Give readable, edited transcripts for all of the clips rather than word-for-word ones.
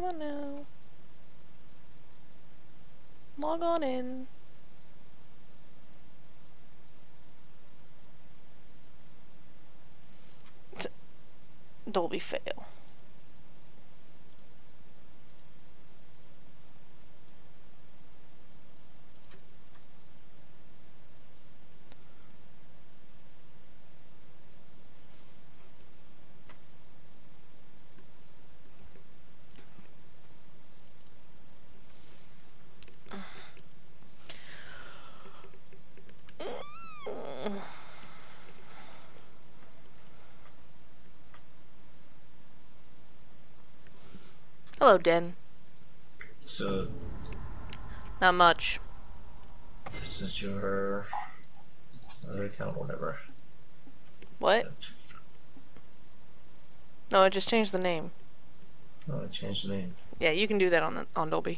Come on now. Log on in. Dolby fail. Hello, Den. So, Not much. this is your other account, whatever. What? No, I just changed the name. Oh, I changed the name. Yeah, you can do that on Dolby.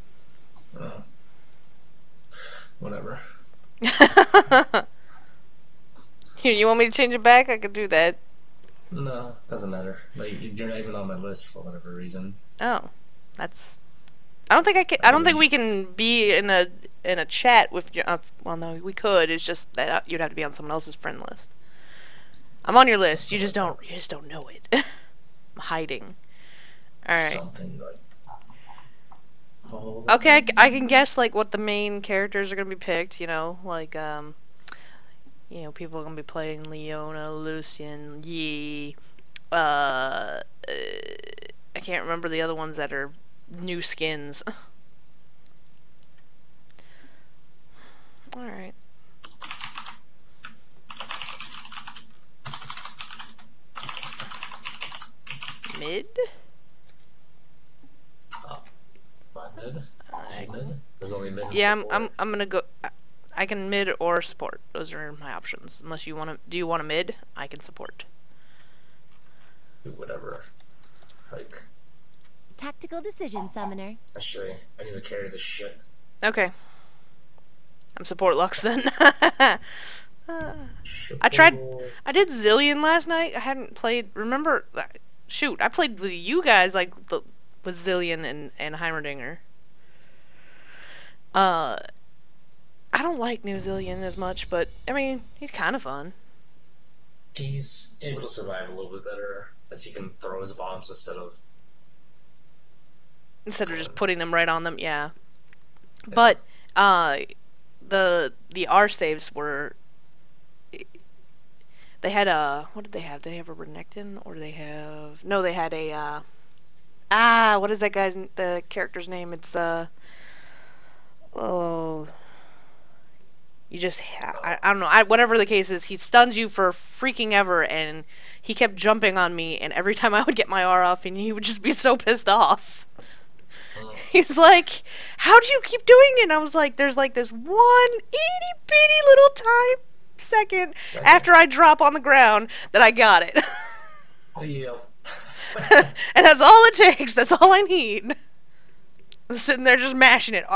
Whatever. Here, you want me to change it back? I could do that. No, doesn't matter. Like, you're not even on my list for whatever reason. Oh, that's. I don't think I can. I don't think we can be in a chat with your. Well, no, we could. It's just that you'd have to be on someone else's friend list. I'm on your list. You just don't. You just don't know it. I'm hiding. All right. Something like. Oh, Okay, I can guess like what the main characters are gonna be picked. You know, like people are gonna be playing Leona, Lucian, Yi. I can't remember the other ones that are new skins. All right. Mid. mid? Mid? There's only mid. Yeah, I'm gonna go. I can mid or support. Those are my options. Unless you want to. Do you want a mid? I can support. Do whatever. Like. Tactical decision, Summoner. Actually, I need to carry this shit. Okay. I'm support Lux then. I did Zillion last night. I hadn't played. Remember? Shoot, I played with you guys like with Zillion and Heimerdinger. I don't like New Zillion as much, but I mean, he's kind of fun. He's able to survive a little bit better as he can throw his bombs instead of just putting them right on them. Yeah. But the R saves were. They had a. What did they have? Did they have a Renekton? Or they have. No, they had a. What is that guy's. The character's name? It's. Oh. You just. I don't know. Whatever the case is, he stuns you for freaking ever, and he kept jumping on me, and every time I would get my R off, and he would just be so pissed off. He's like, how do you keep doing it? And I was like, there's like this one itty bitty little tiny second after I drop on the ground that I got it. Yep. And that's all it takes. That's all I need. I'm sitting there just mashing it.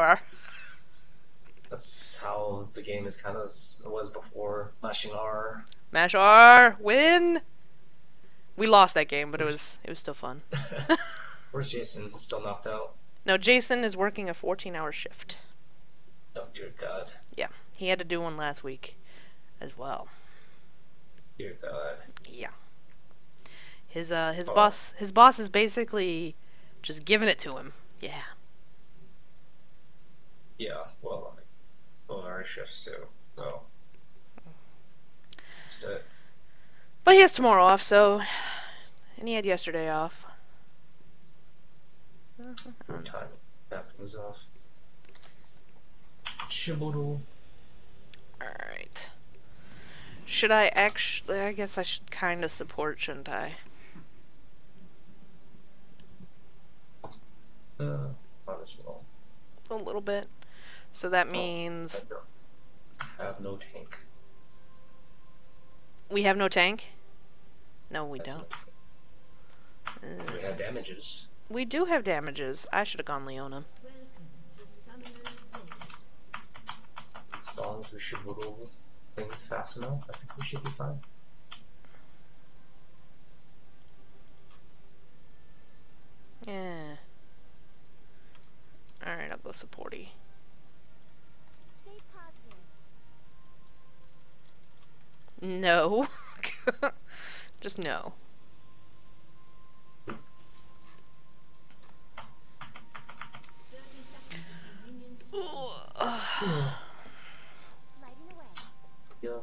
That's how the game is kind of was before. Mashing R. Mash R. Win. We lost that game, but it was still fun. Where's Jason? Still knocked out? No, Jason is working a 14-hour shift. Oh dear God. Yeah, he had to do one last week as well. Dear God. Yeah. His boss is basically just giving it to him. Yeah. Yeah. Well, our shifts too. So. But he has tomorrow off, so, and he had yesterday off. What time? Bathrooms off. Shiboodle. Alright. Should I actually... I guess I should kind of support, shouldn't I? Might as well. A little bit. So that means... I have no tank. We have no tank? No, we That's don't. We have damages. We do have damages. I should have gone Leona. As long as we should whittle things fast enough, I think we should be fine. Yeah. supporty. Stay positive. No. Just no. 30 seconds until minions spawn. Lighting the way. Yeah.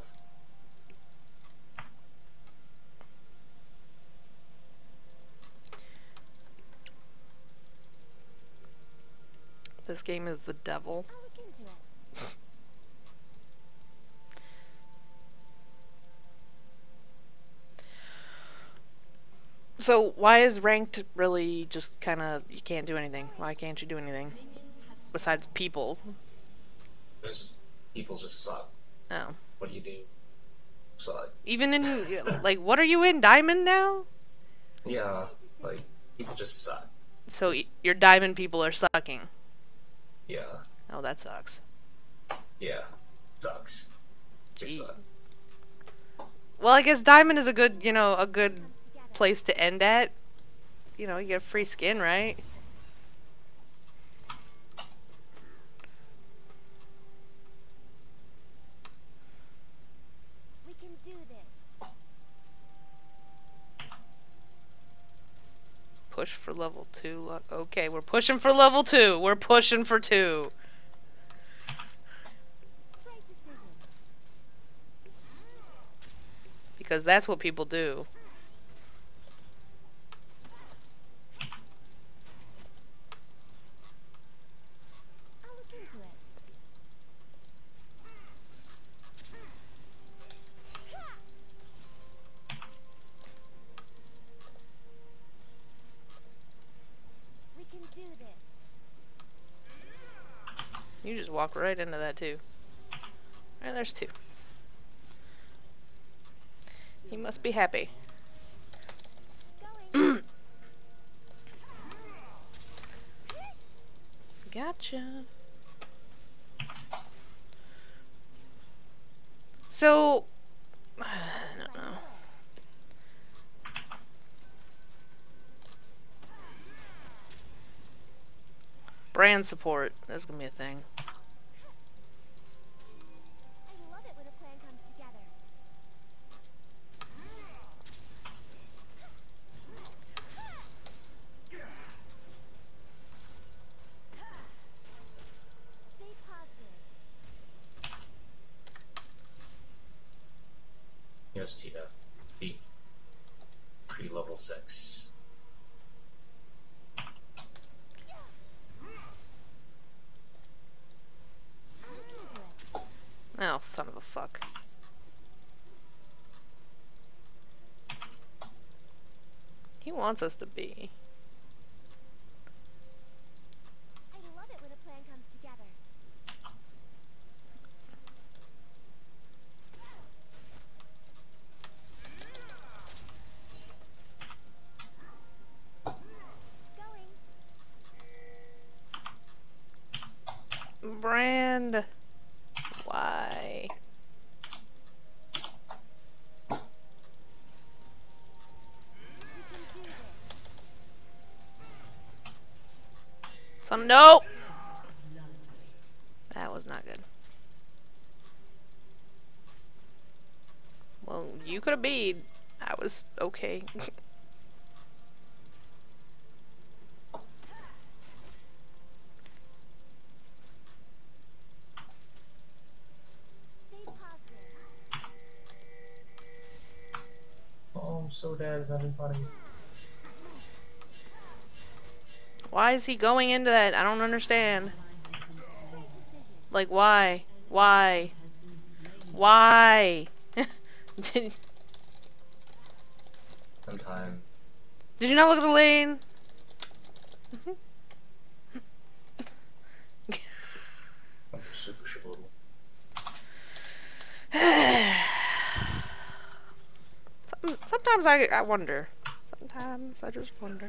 This game is the devil. I'll look into it. So why is ranked really just kind of, you can't do anything? Why can't you do anything Minions have spawned. besides people? There's people just suck. Oh. What do you do? Suck. Even in, like, what are you in, Diamond now? Yeah, like people just suck. So your Diamond people are sucking. Yeah, Oh, that sucks. yeah, sucks. Just Gee. suck. Well, I guess Diamond is a good, a good Comes together. place to end at. You get free skin, right? We can do this. Push for level 2. Okay, we're pushing for level 2. We're pushing for 2. Right decision. Because that's what people do. I'll look into it. We can do this. You just walk right into that too. And there's 2. He must be happy. Going. Gotcha. So, I don't know. Brand support. That's gonna be a thing. I love it when a plan comes together. Stay positive. Yes, Tina. Beat. Pre-level 6. I'll look into it. Oh, son of a fuck. He wants us to be. I love it when a plan comes together. Going. Brand. Why? We can do this. Some no. That was not good. Well, you could have beat. I was okay. Stay positive. Oh, I'm so dead. Is having funny. Why is he going into that? I don't understand. Right decision. Like, why? Why? Why? did, Sometime. did you not look at the lane? I'm super short. Sometimes I wonder. Sometimes I just wonder.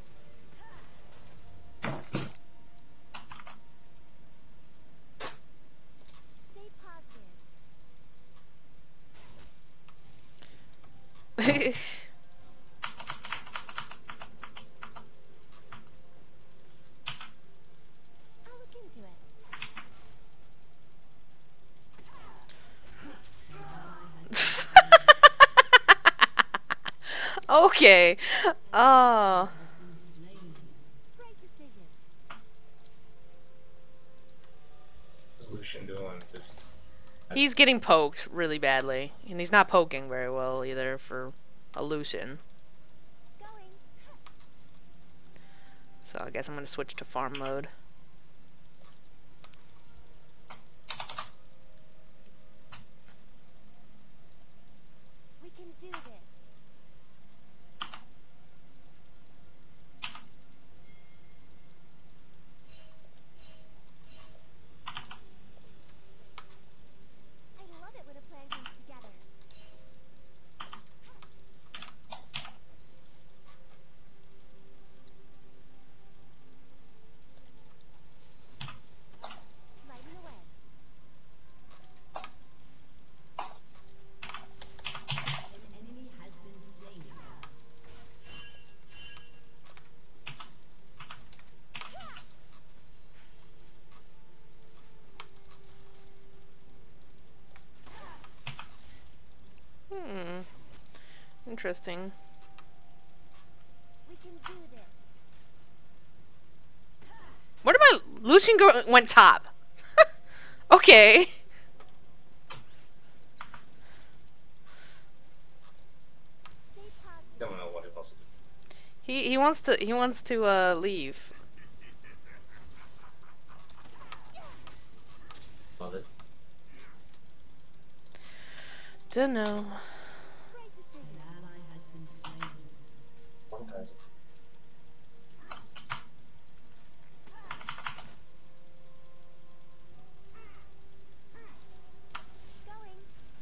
Stay positive. I'll look into Okay. Oh. Great decision. What's Lucian doing? Just He's getting poked really badly. And he's not poking very well either for a Lucian. Going. So I guess I'm gonna switch to farm mode. We can do this. I love it when a plan comes together. Lighting away. Hmm. Interesting. We can do this. Where did my Lucian go? Went top. Okay. Stay positive. don't know what it was. He wants to leave. Love it. Dunno. Great decision. One time. Going.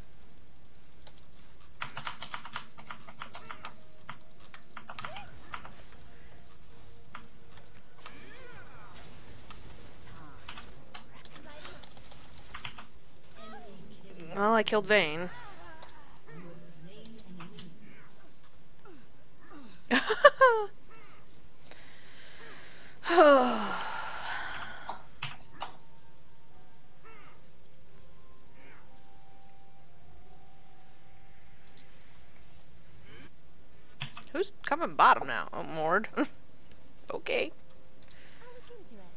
Well, I killed Vayne. Who's coming bottom now? Oh, Mord. Okay. I'll look into it.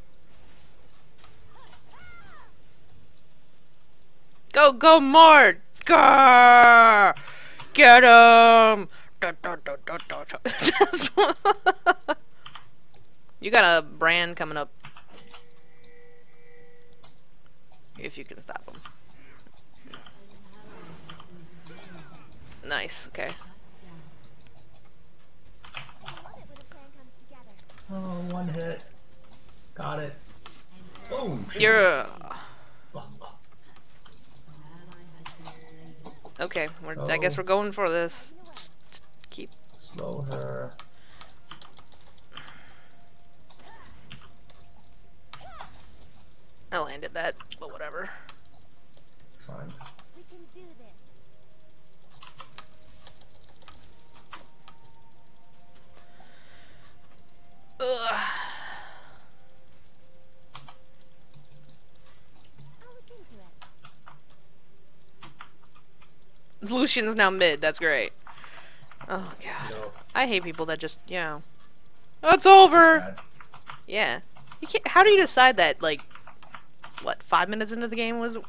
Go, Mord! Grrr! Get him! You got a brand coming up. If you can stop him. Nice, okay. I love it when a plan comes together. Oh, one hit. Got it. Oh, shit. You're... Ah, ah. Okay, I guess Oh. we're going for this. Just keep... Slow her. I landed that, but whatever. Fine. We can do this. Ugh. I'll look into it. Lucian's now mid, that's great. Oh god. No. I hate people that just, It's over! Bad. Yeah. You can't, how do you decide that, like, what, 5 minutes into the game was...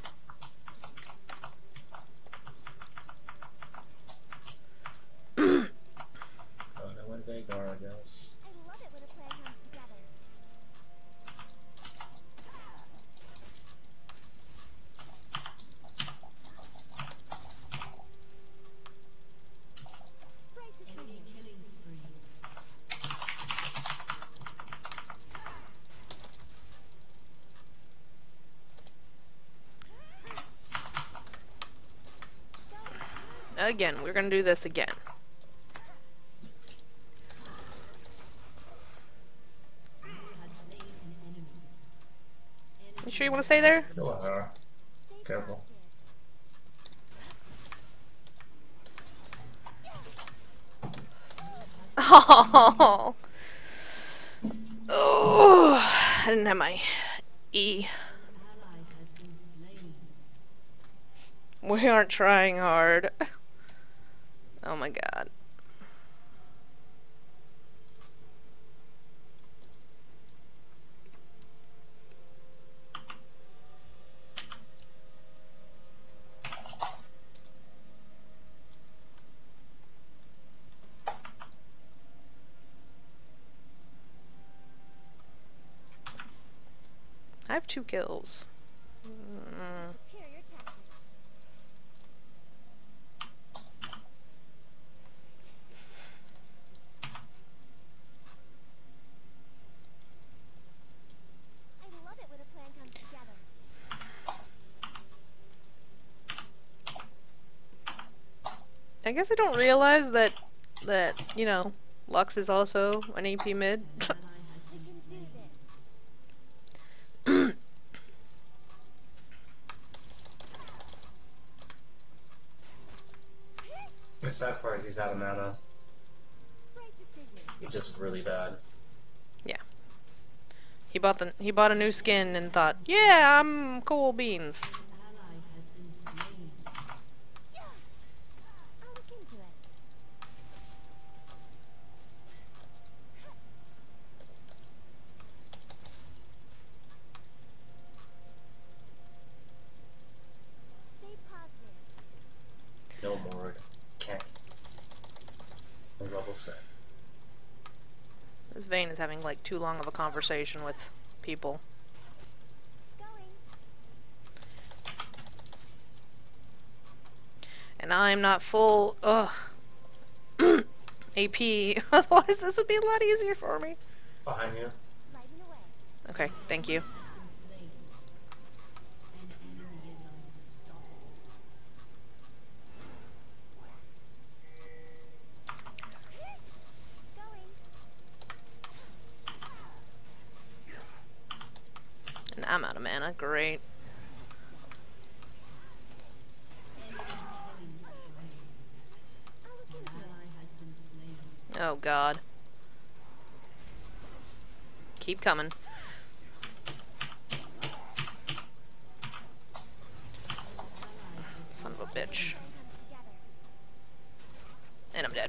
Oh, no one Vagar, I guess. I love it when a plan comes together. Great decision. Again, we're gonna do this again. You sure you want to stay there? Kill her. Stay Careful. positive. Oh, oh, I didn't have my E. We aren't trying hard. Oh my god. have 2 kills. Mm. Superior tactics. I love it when a plan comes together. I guess I don't realize that you know, Lux is also an AP mid. We can do this. The sad part is he's out of mana. Right decision. He's just really bad. He bought a new skin and thought, yeah, I'm cool beans. I'll look into it. Stay positive. No more. Can't. No level set. This Vayne is having like too long of a conversation with people. Going. And I'm not full, ugh, AP. Otherwise this would be a lot easier for me. Behind you. Lighting away. Okay, thank you. Going. And I'm out of mana, great. I'll look into it. Oh god. Keep coming. Son of a bitch. Plan comes together. And I'm dead.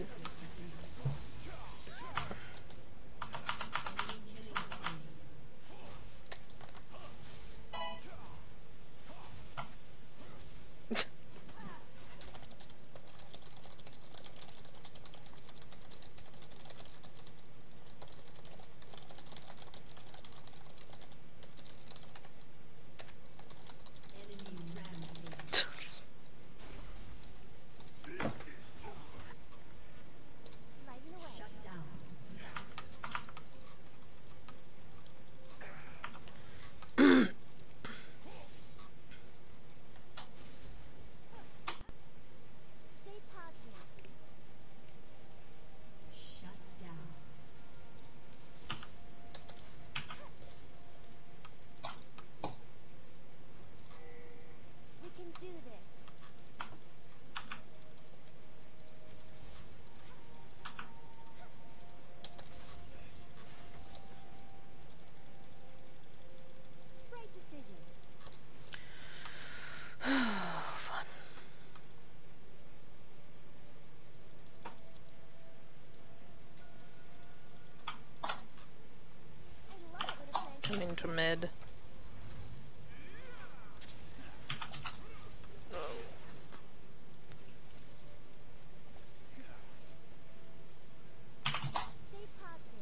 Lighting away. Stay positive. We can do this. Right decision. Fun. I love it when a plan comes Coming to mid. Stay positive.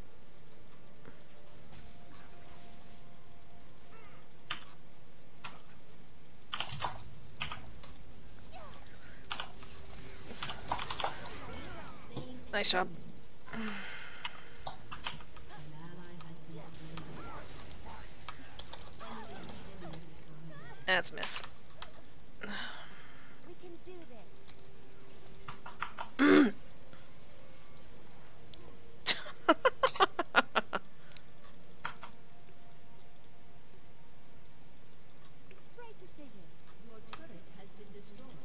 Nice job. That's a miss. We can do this. Right decision. Your turret has been destroyed.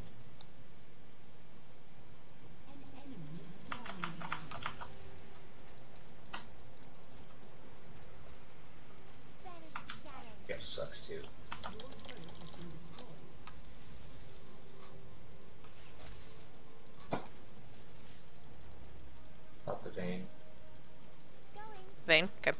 An enemy is dominating. Banish the shadows. Yeah, sucks too. Your turret has been destroyed. Not the vein. Going. Vayne, okay.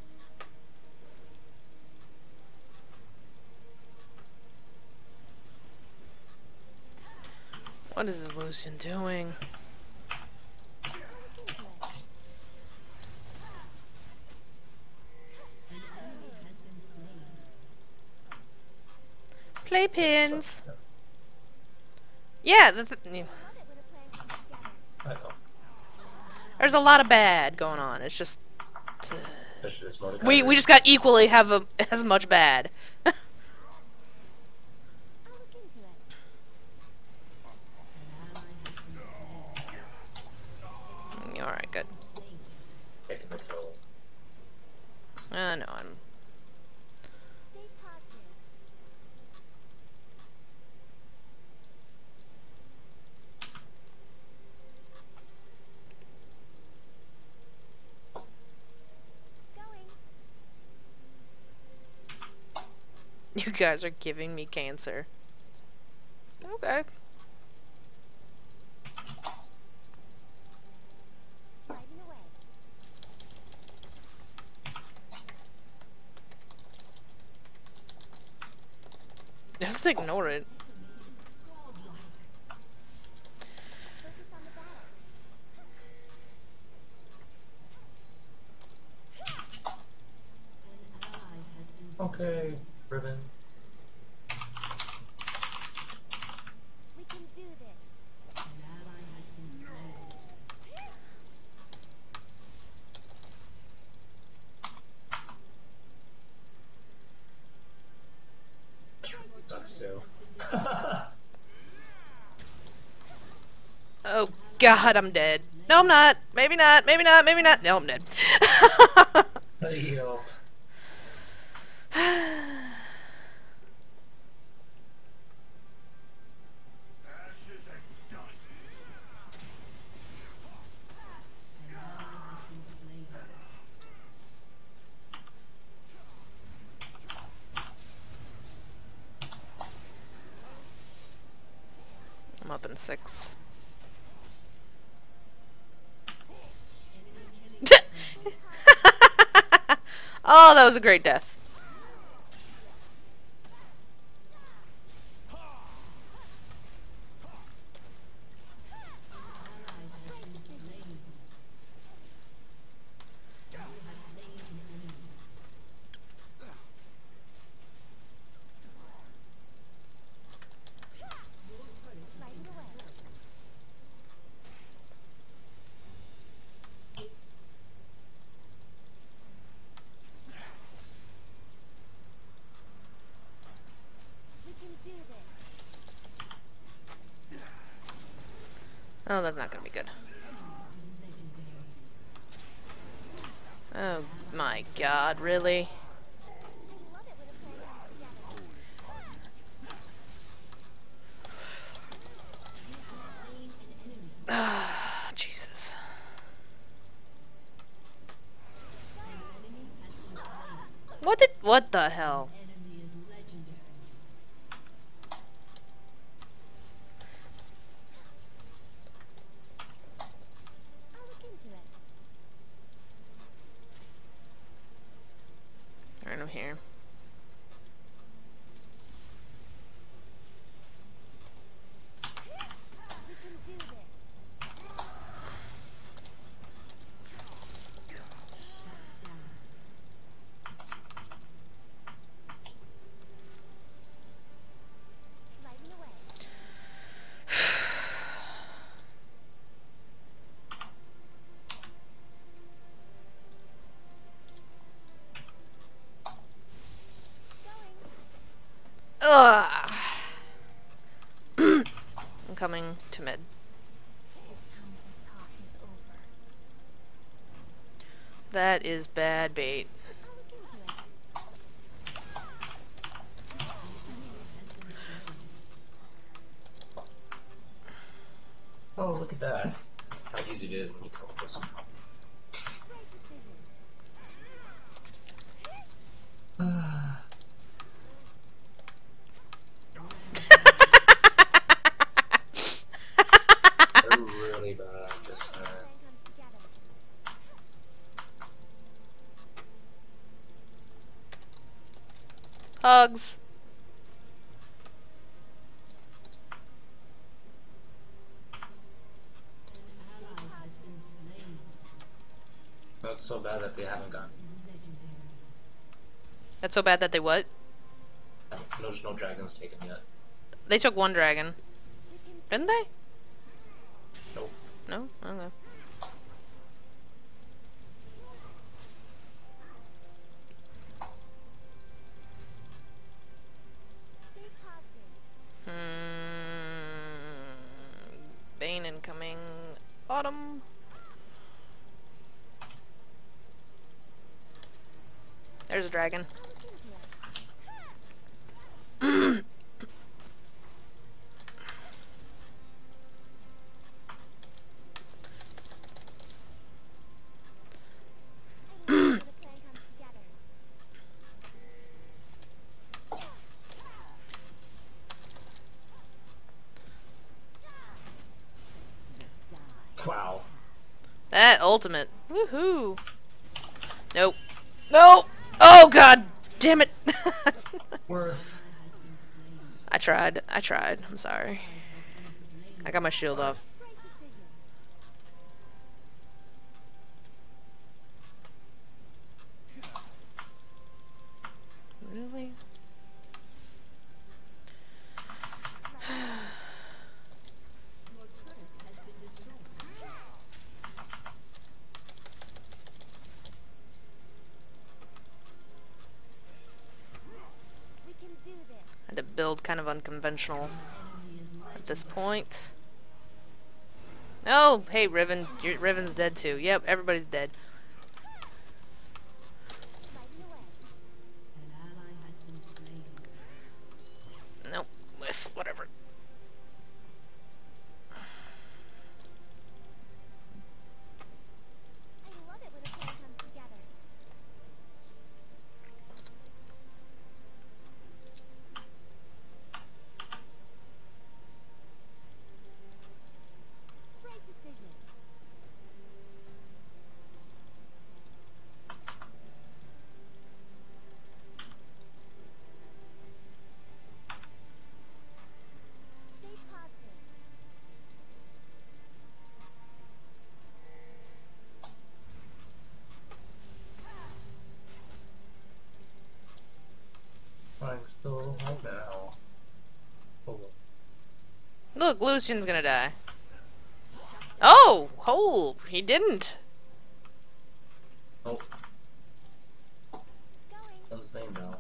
What is this Lucian doing? I'll look into it. An enemy has been slain. Playpins. Sucks. Yeah, I love it when a plan comes together. I know. there's a lot of bad going on. It's just Especially this Mordecai. we just got equally have as much bad. I'll look into it. All right, good. Taking the kill. No, I'm. Stay positive. Going. You guys are giving me cancer. Okay. Riding away. Just ignore it. Focus on the battle. Okay, Ribbon. We can do this. Sucks too. Oh God, I'm dead. No, I'm not. Maybe not. Maybe not. Maybe not. No, I'm dead. Yo. I'm up in 6. Oh, that was a great death. Riding away. We can do this. Oh, that's not gonna be good. Oh my God, really? I love it when a plan comes together. Ah, Jesus. What the hell? Enemy is legendary. I'll look into it. Alright, I'm here. We can do this. Riding away. Going. Ugh. I'm coming to mid. The talk is over. That is bad bait. I'll look into it. Oh, look at that. How easy it is when you focus. Great decision. They're really bad at this Plan man. comes together. Hugs. That's so bad that they haven't gone. That's so bad that they what? There's no dragons taken yet. They took one dragon. Didn't they? Nope. No? Okay. Stay positive. Bane incoming. Autumn. There's a dragon. I'll look into it. I love it when a plan comes together. Wow. That ultimate. Woohoo. Nope. Nope. Oh god damn it. Worth. I tried. I'm sorry. I got my shield off. Great decision. Really? Your turret has been destroyed. We can do this. Had to build kind of unconventional at this point. Oh, hey Riven. Riven's dead too. Yep, everybody's dead. Lighting away. An ally has been slain. Nope. Whiff. Whatever. I love it when a plan comes together. Great decision. Stay positive. I'm still home now. Oh, Look, Lucian's gonna die. Oh, he didn't. oh, Going. one's name now.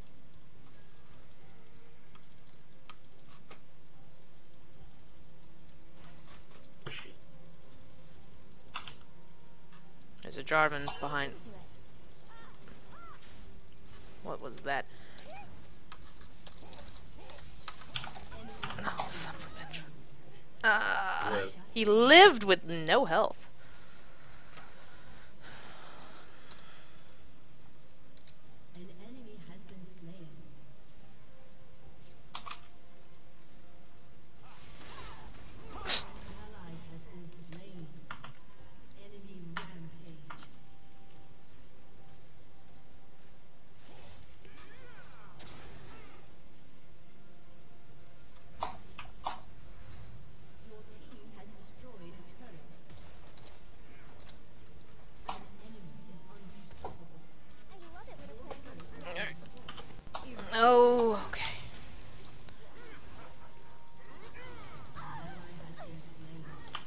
Where's she? There's a Jarvan behind. Into it. What was that? Oh, son of a bitch. Live. He lived with no health. An enemy has been slain. Ally has been slain. Enemy rampage. Your team has destroyed a turret. An enemy is unstoppable. I love it when a plan comes together. Oh, okay. An ally has been slain.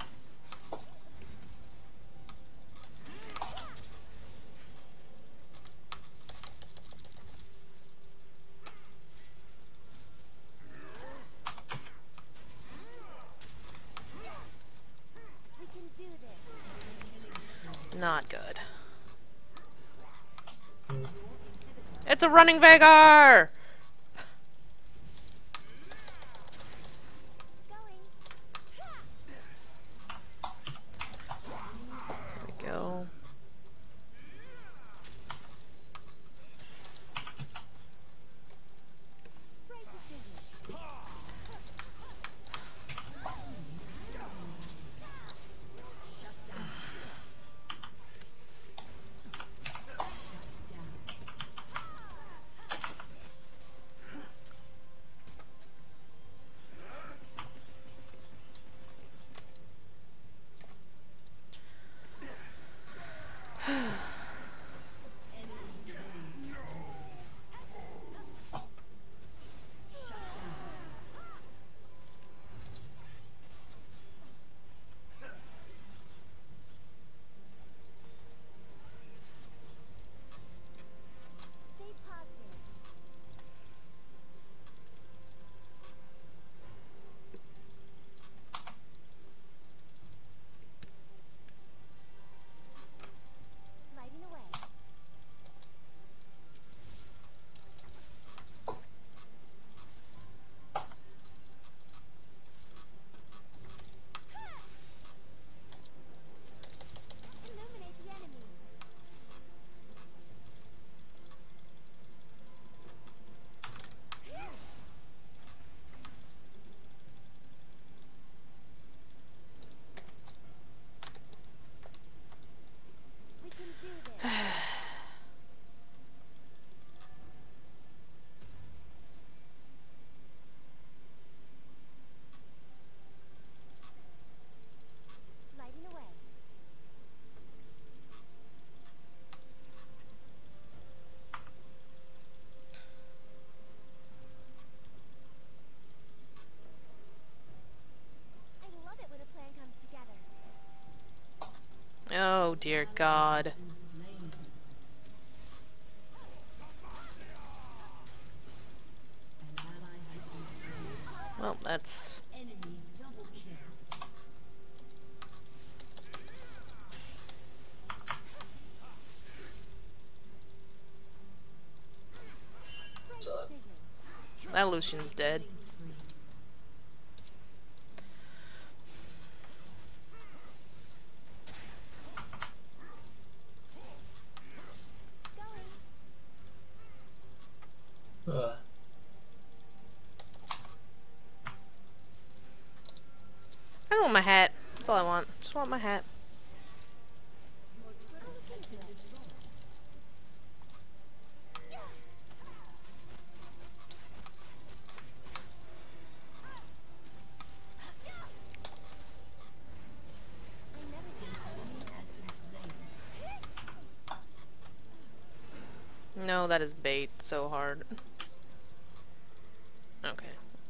We can do this. Not good. It's a running Vagar! Going. There we go. Great decision. dear God. Well, that's... That Lucian's dead. I want my hat. That's all I want. Just want my hat. No, that is bait so hard. Okay.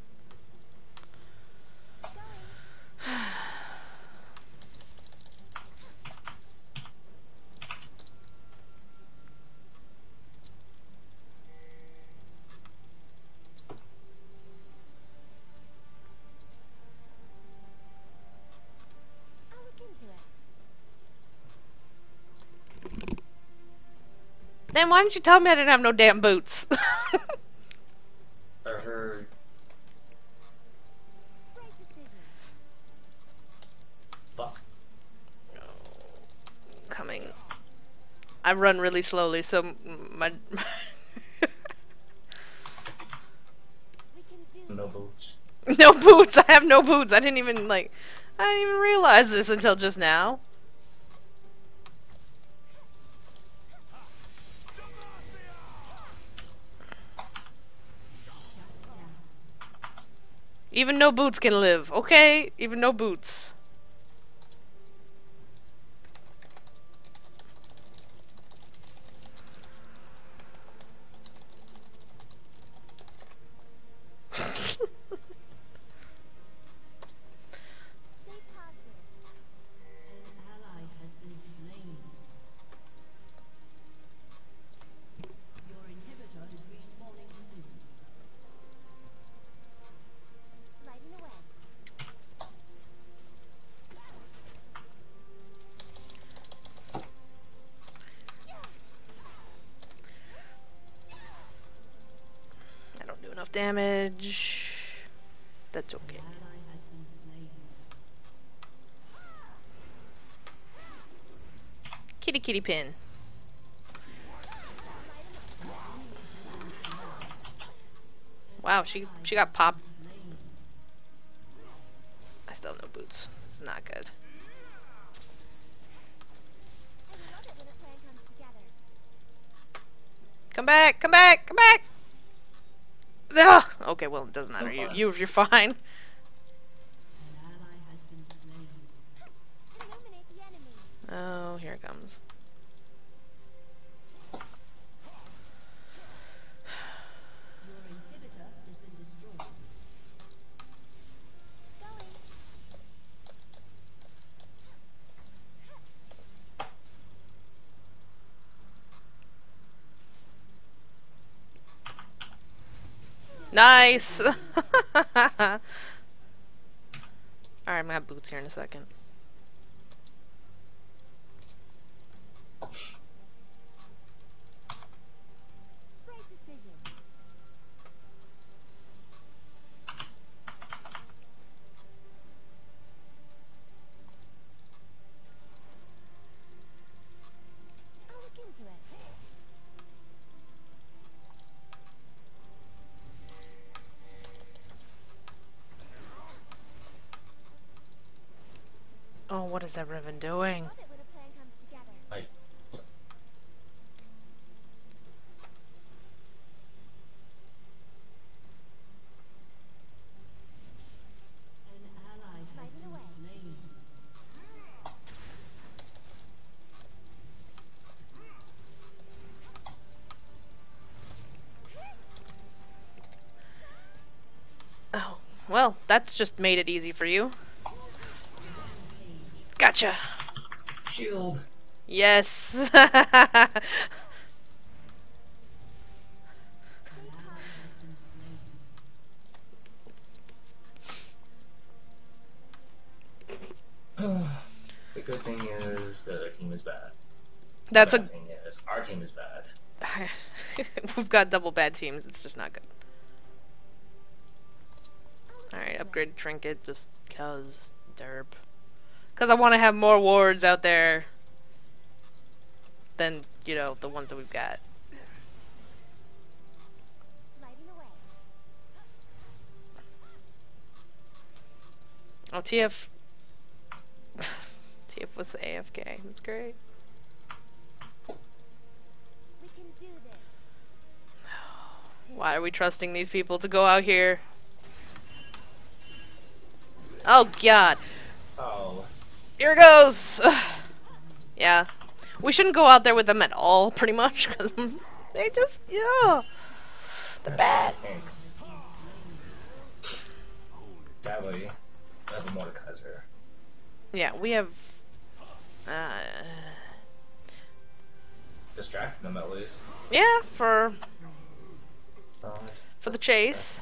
Then why didn't you tell me I didn't have no damn boots? I heard. Fuck. Coming. I run really slowly, so my... No boots. No boots! I have no boots! I didn't even, like... I didn't even realize this until just now. Even no boots can live, okay? Even no boots. Enough damage. That's okay. Kitty kitty pin. Wow, she got popped. I still have no boots. This is not good. Come back! Come back! Come back! Ugh. Okay, well, it doesn't matter. You're fine. Oh, here it comes. Nice! Alright, I'm gonna have boots here in a second. Great decision. I'll look into it. Oh, what is that Riven doing? Love it when a plan comes together. I. Lighting away. Oh, well, that's just made it easy for you. Gotcha! Shield. Yes. The good thing is the other team is bad. That's the a. bad thing is our team is bad. We've got double bad teams. It's just not good. Alright, upgrade trinket just cause derp. Cause I want to have more wards out there than, you know, the ones that we've got. Lighting away. Oh, TF. TF was the AFK. That's great. We can do this. Why are we trusting these people to go out here? Oh, God. Oh, Here it goes! Yeah. We shouldn't go out there with them at all, pretty much, because they just, yeah. They're bad. tank. Sadly, I have a Mordekaiser. Yeah, we have. Distracting them at least. Yeah, for Uh, the chase.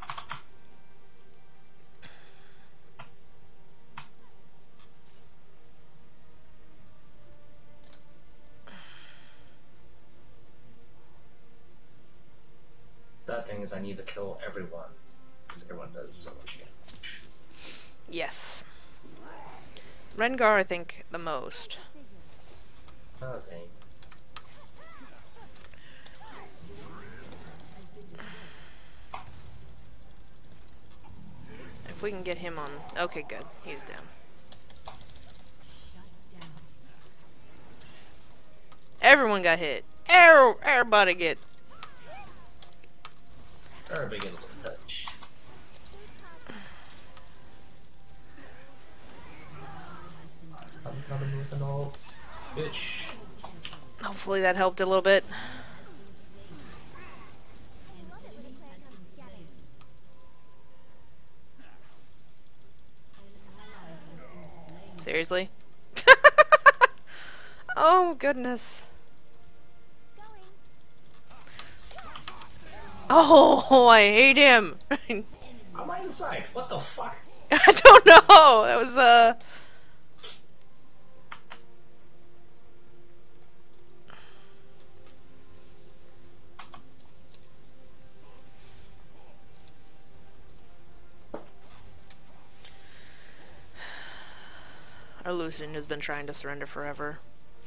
Sad thing is I need to kill everyone. Because everyone does so much damage. Yes. Rengar, I think, the most. Decision. Another thing. If we can get him on. Okay, good. He's down. Everyone got hit. Everybody get. Everybody get a little touch. I'm not moving all. Bitch. Hopefully that helped a little bit. Seriously? Oh, goodness. Going. Oh, I hate him. On my inside. What the fuck? I don't know. That was Our Lucian has been trying to surrender forever.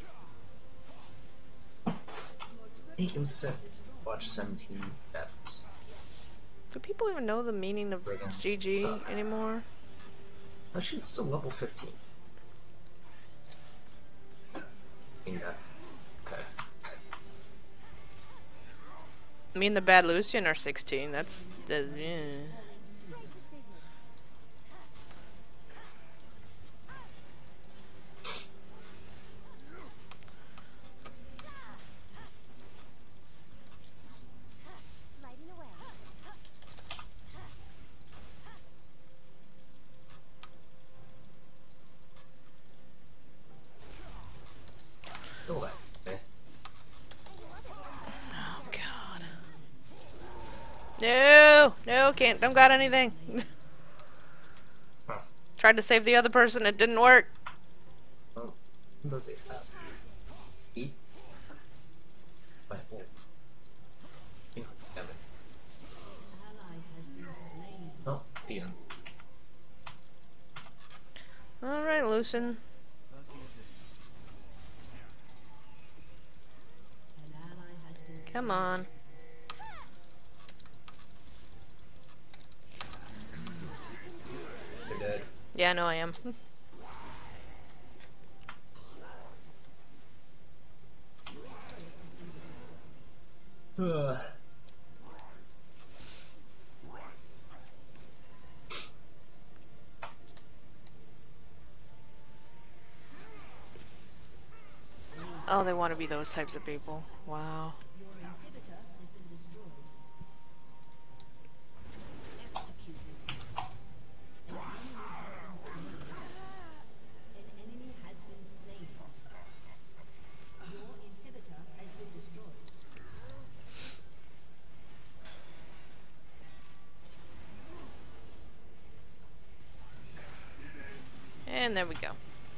He can sit. Watch 17 deaths. Do people even know the meaning of Friggin' GG fuck. anymore? Oh, she's still level 15. Deaths. Okay. Me and the bad Lucian are 16. That's yeah. Great decision. Lighting away. Kill that. Okay. Oh God. No, no, can't. Don't got anything. Huh. Tried to save the other person. It didn't work. Oh, what does it have? Eat? Wait, wait. Yeah, damn it. Oh, Theon. All right, Lucian. Come on. They're dead. Yeah, I know I am. Ugh. Oh, they want to be those types of people. Wow. And there we go.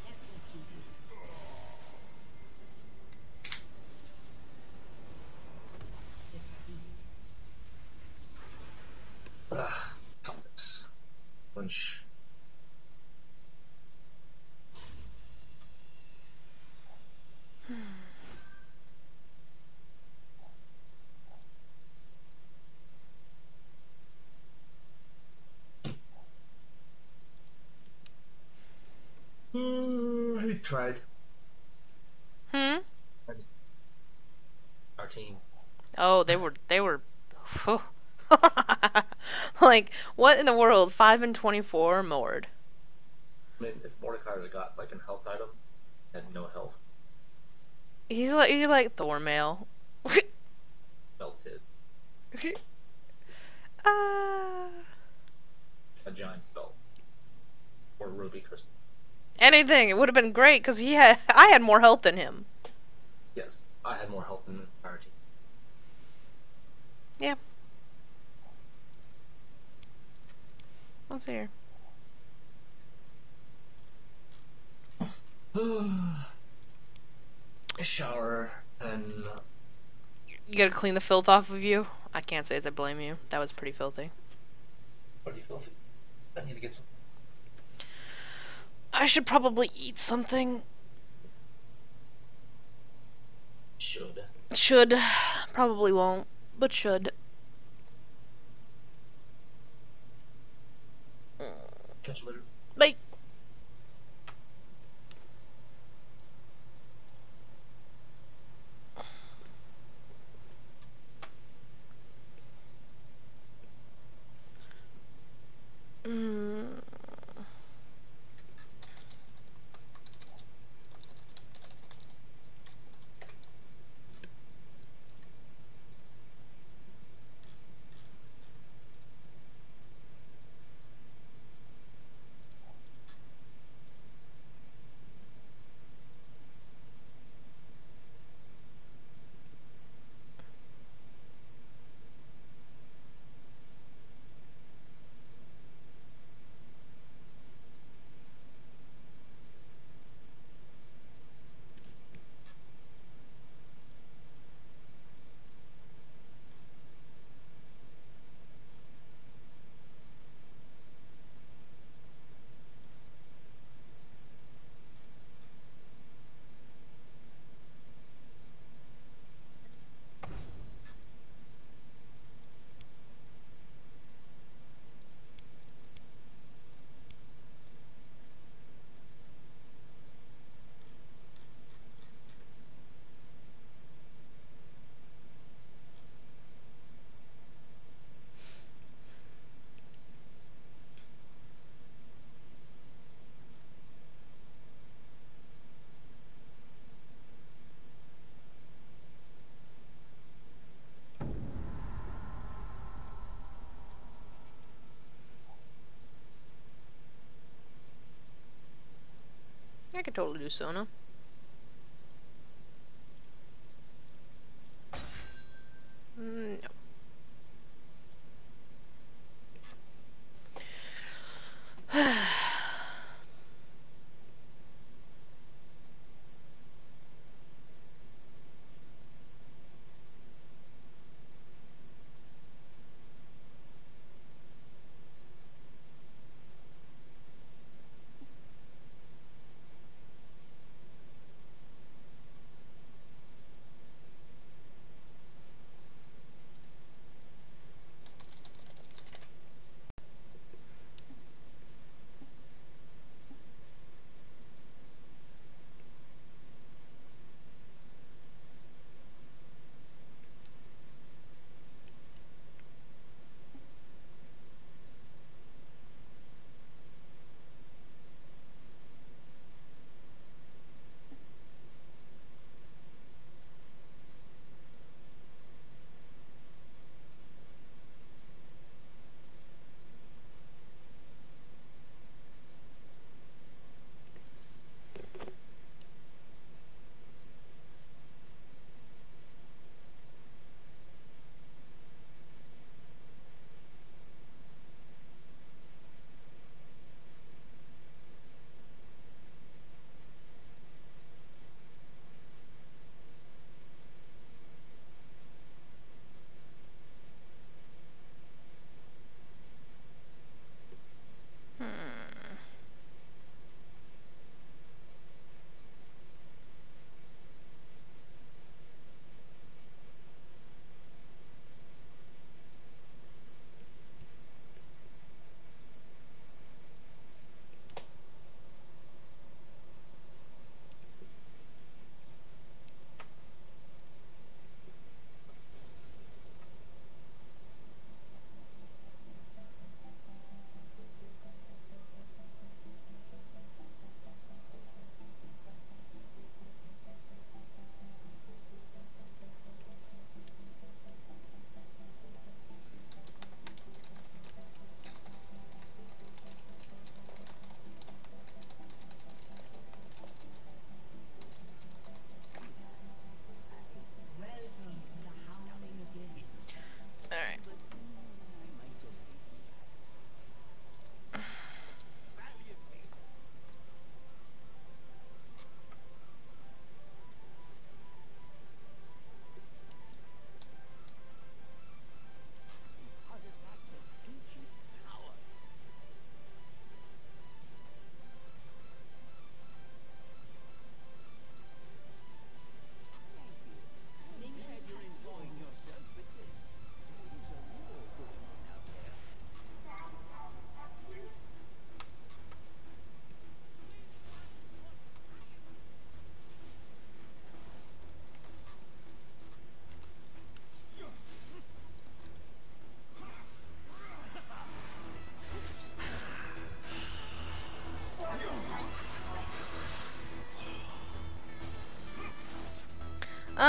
Compass. Punch. We tried. Hmm? Our team. Oh, they were like, what in the world? 5 and 24 Mord. I mean, if Mordekaiser's got like an health item, had no health, He's like Thormail. melted Ah. a giant spell or ruby crystal. Anything. It would have been great because I had more health than him. Yes, I had more health than the entire team. Yeah. Let's see here. A shower and You gotta clean the filth off of you. I can't say as I blame you. That was pretty filthy. pretty filthy. I need to get some. I should probably eat something. Should. Should. Probably won't, but should. Catch you later. Bye. Mm. I could totally do Sona. No.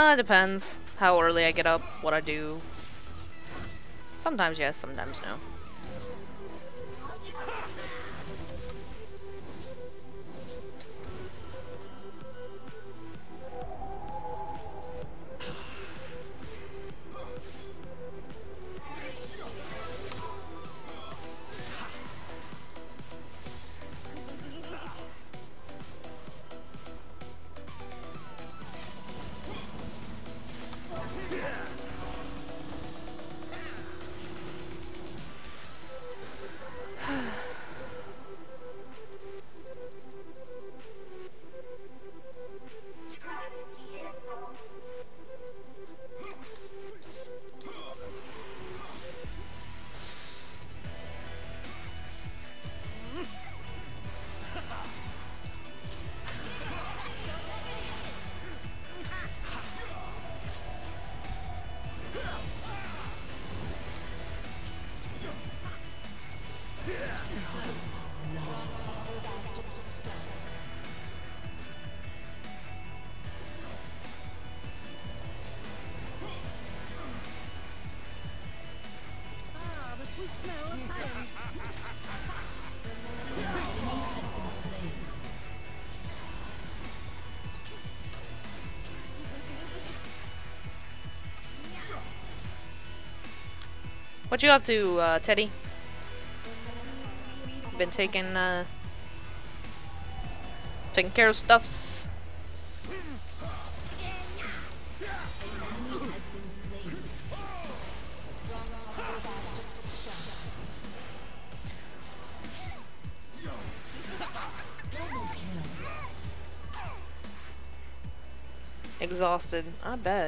It depends how early I get up, what I do. Sometimes yes, sometimes no. Ah, the sweet smell of science. What you up to, Teddy? Been taking care of stuffs. Exhausted, I bet.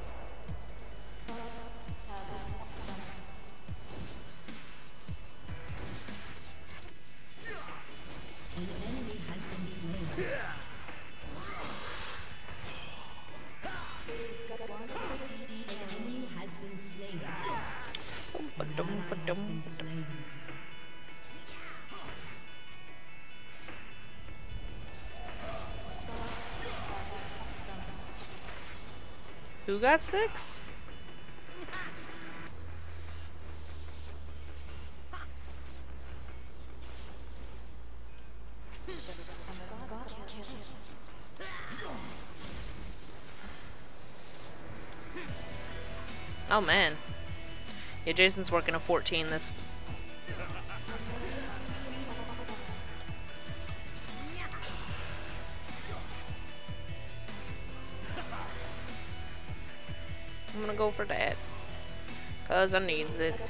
Who got 6? Oh man. Yeah, Jason's working a 14 this. I'm gonna go for that. Cause I needs it.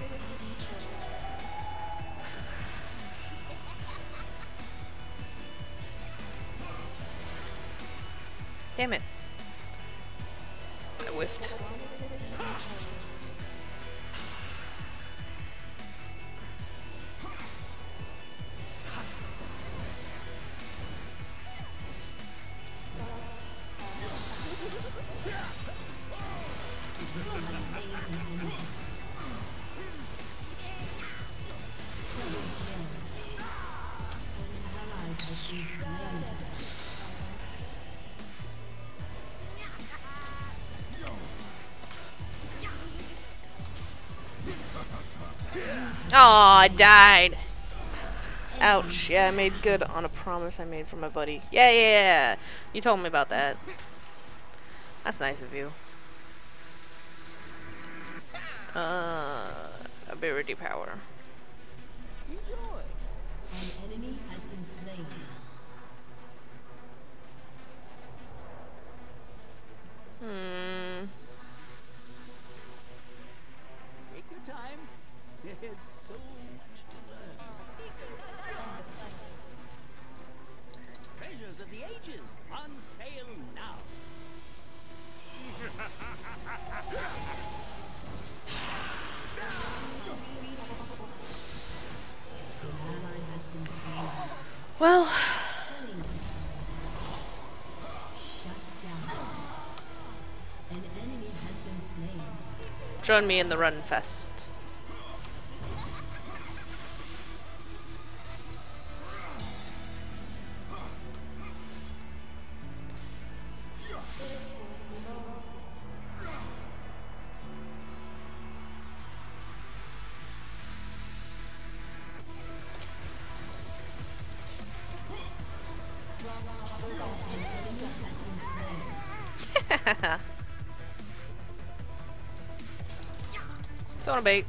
Damn it. I whiffed. Oh, I died. Ouch. Yeah, I made good on a promise I made for my buddy. Yeah. You told me about that. That's nice of you. Ability power. Enjoy. An enemy has been slain. Take your time. There's so much to learn. Treasures of the ages on sale now. An ally has been slain. Well, Shut down. An enemy has been slain. join me in the run fest. Sona bait.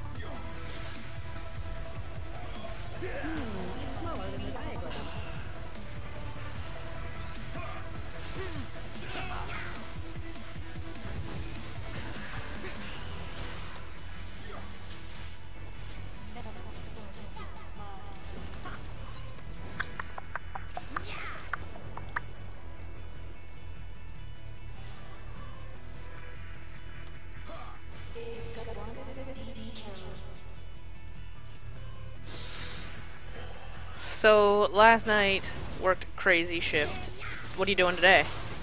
It's slower than the diagram. So last night worked crazy shift. What are you doing today?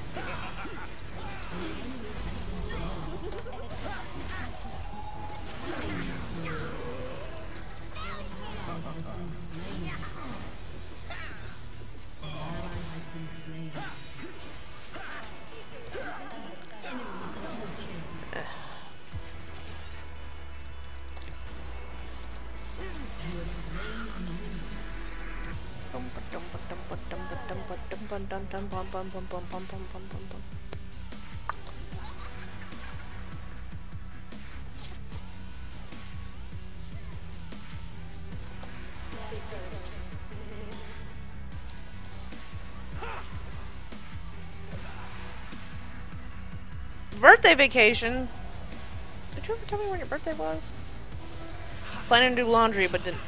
Birthday vacation. Did you ever tell me when your birthday was? Planning to do laundry, but didn't.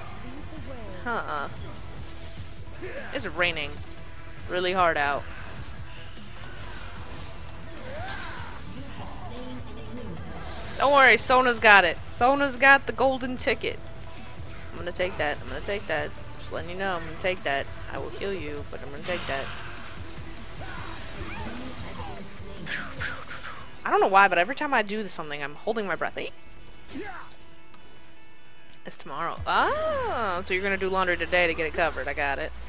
It's raining really hard out. Don't worry, Sona's got it. Sona's got the golden ticket. I'm gonna take that. I'm gonna take that. Just letting you know, I'm gonna take that. I will kill you, but I'm gonna take that. I don't know why, but every time I do something, I'm holding my breath. It's tomorrow. Ah, so you're gonna do laundry today to get it covered. I got it.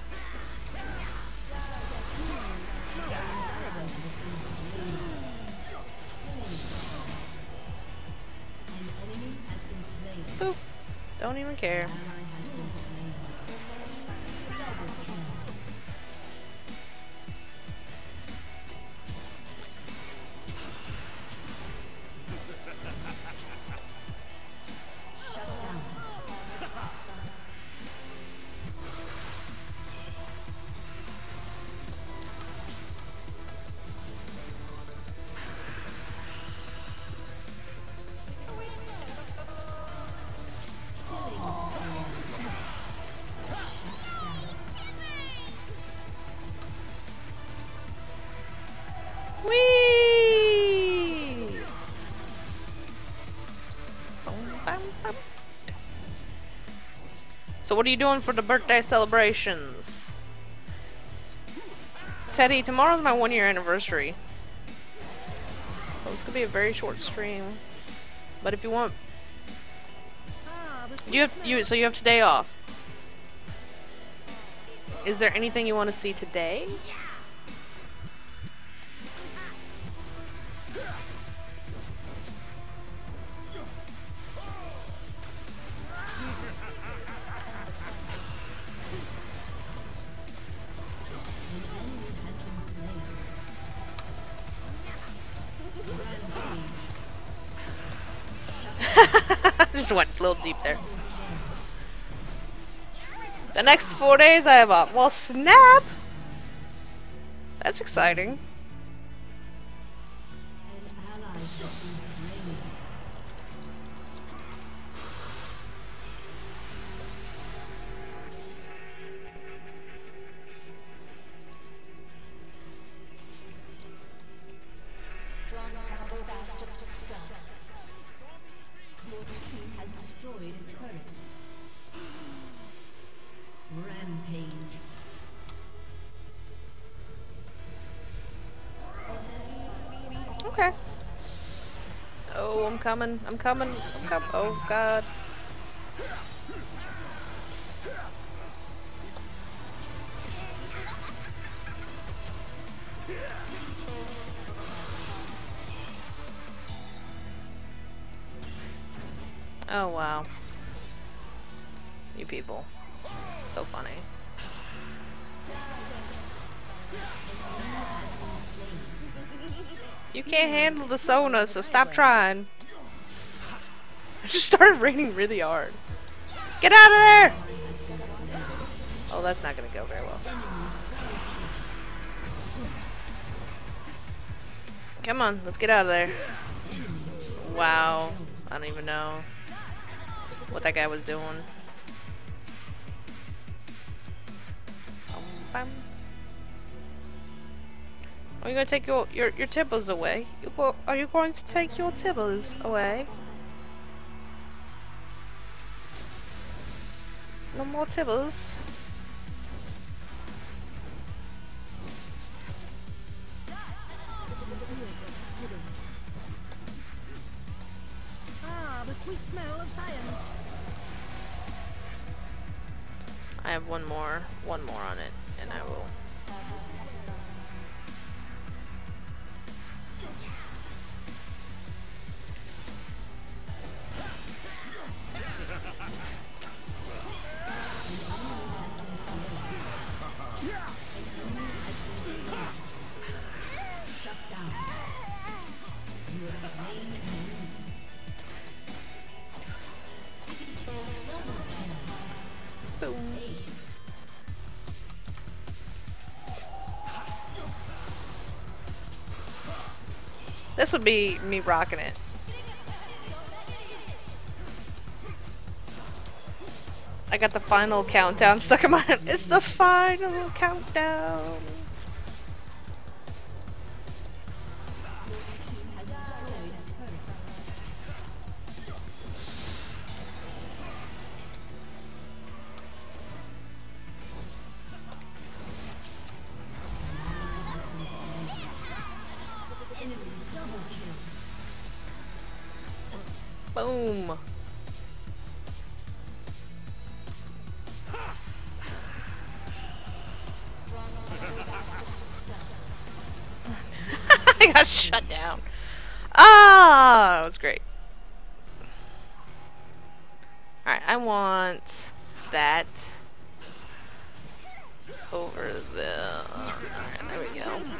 Boop. Don't even care. Whee! So what are you doing for the birthday celebrations? Teddy, tomorrow's my 1-year anniversary. So it's gonna be a very short stream. But if you want, so you have today off. Is there anything you want to see today? Just went a little deep there. The next 4 days I have off. Well, snap! That's exciting. Okay. Oh, I'm coming. I'm coming. I'm coming. Oh, God. Oh, wow. You people. So funny. You can't handle the Sona, so stop trying. It just started raining really hard. Get out of there! Oh, that's not gonna go very well. Come on, let's get out of there. Wow. I don't even know what that guy was doing. Are you gonna take your tibbles away? Are you going to take your tibbles away? No more tibbles. Ah, the sweet smell of science. I have one more on it, and I will. Boom. This would be me rocking it. I got the final countdown stuck in my head. It's the final countdown. Boom. I got shut down. Ah, that was great. Alright, I want that over the... Alright, there we go.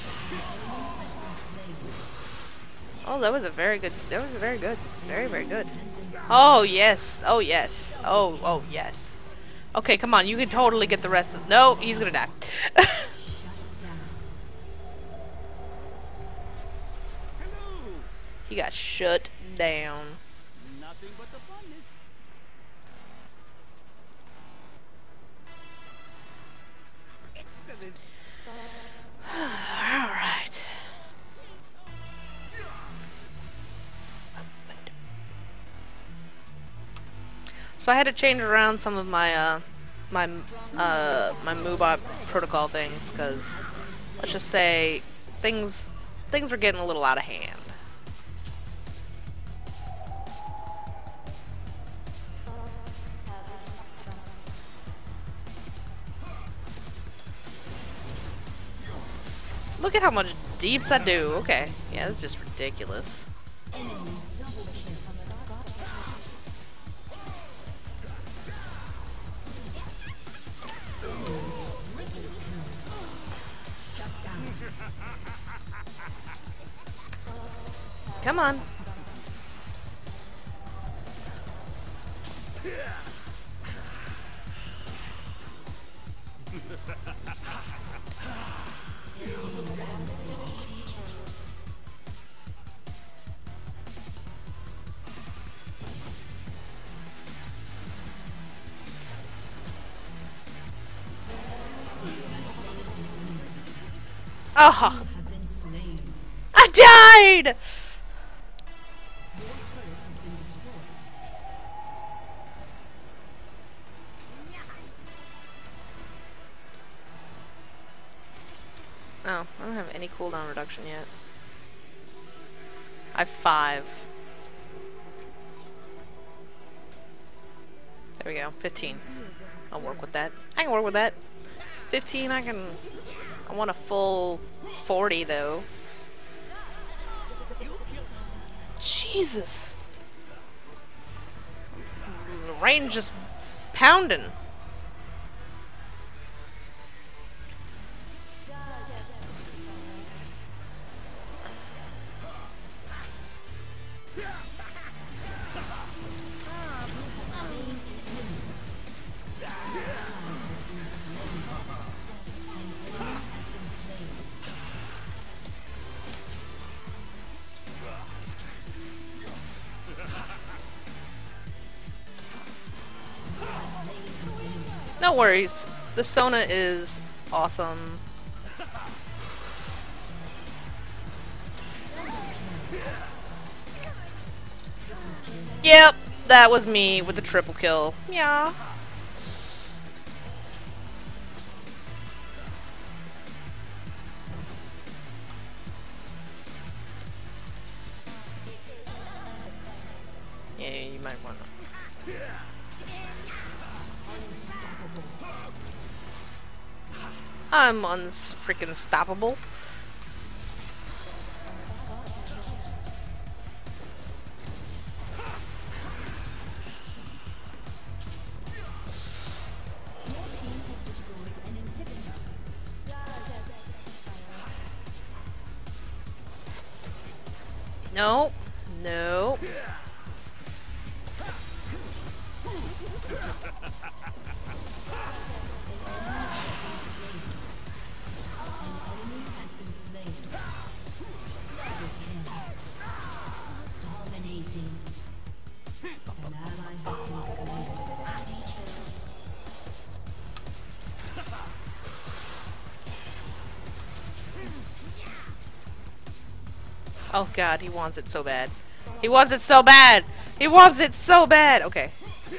Oh, that was a very good. That was a very good. Very, very good. Oh, yes. Oh, yes. Oh, yes. Okay, come on. You can totally get the rest of... No, he's gonna die. He got shut down. Nothing but the funness. Excellent. Alright. So I had to change around some of my my MooBot protocol things, because let's just say things were getting a little out of hand. Look at how much deeps I do. Okay, yeah, that's just ridiculous. Come on. Oh, I died! Oh, I don't have any cooldown reduction yet. I have 5. There we go, 15. I'll work with that. I can work with that. 15, I want a full 40 though. Jesus. The rain just pounding. No worries. The Sona is awesome. Yep, that was me with the triple kill. Yeah. Yeah, you might wanna. I'm freaking stoppable. No, no. Oh god, he wants it so bad. He wants it so bad! He wants it so bad! Okay.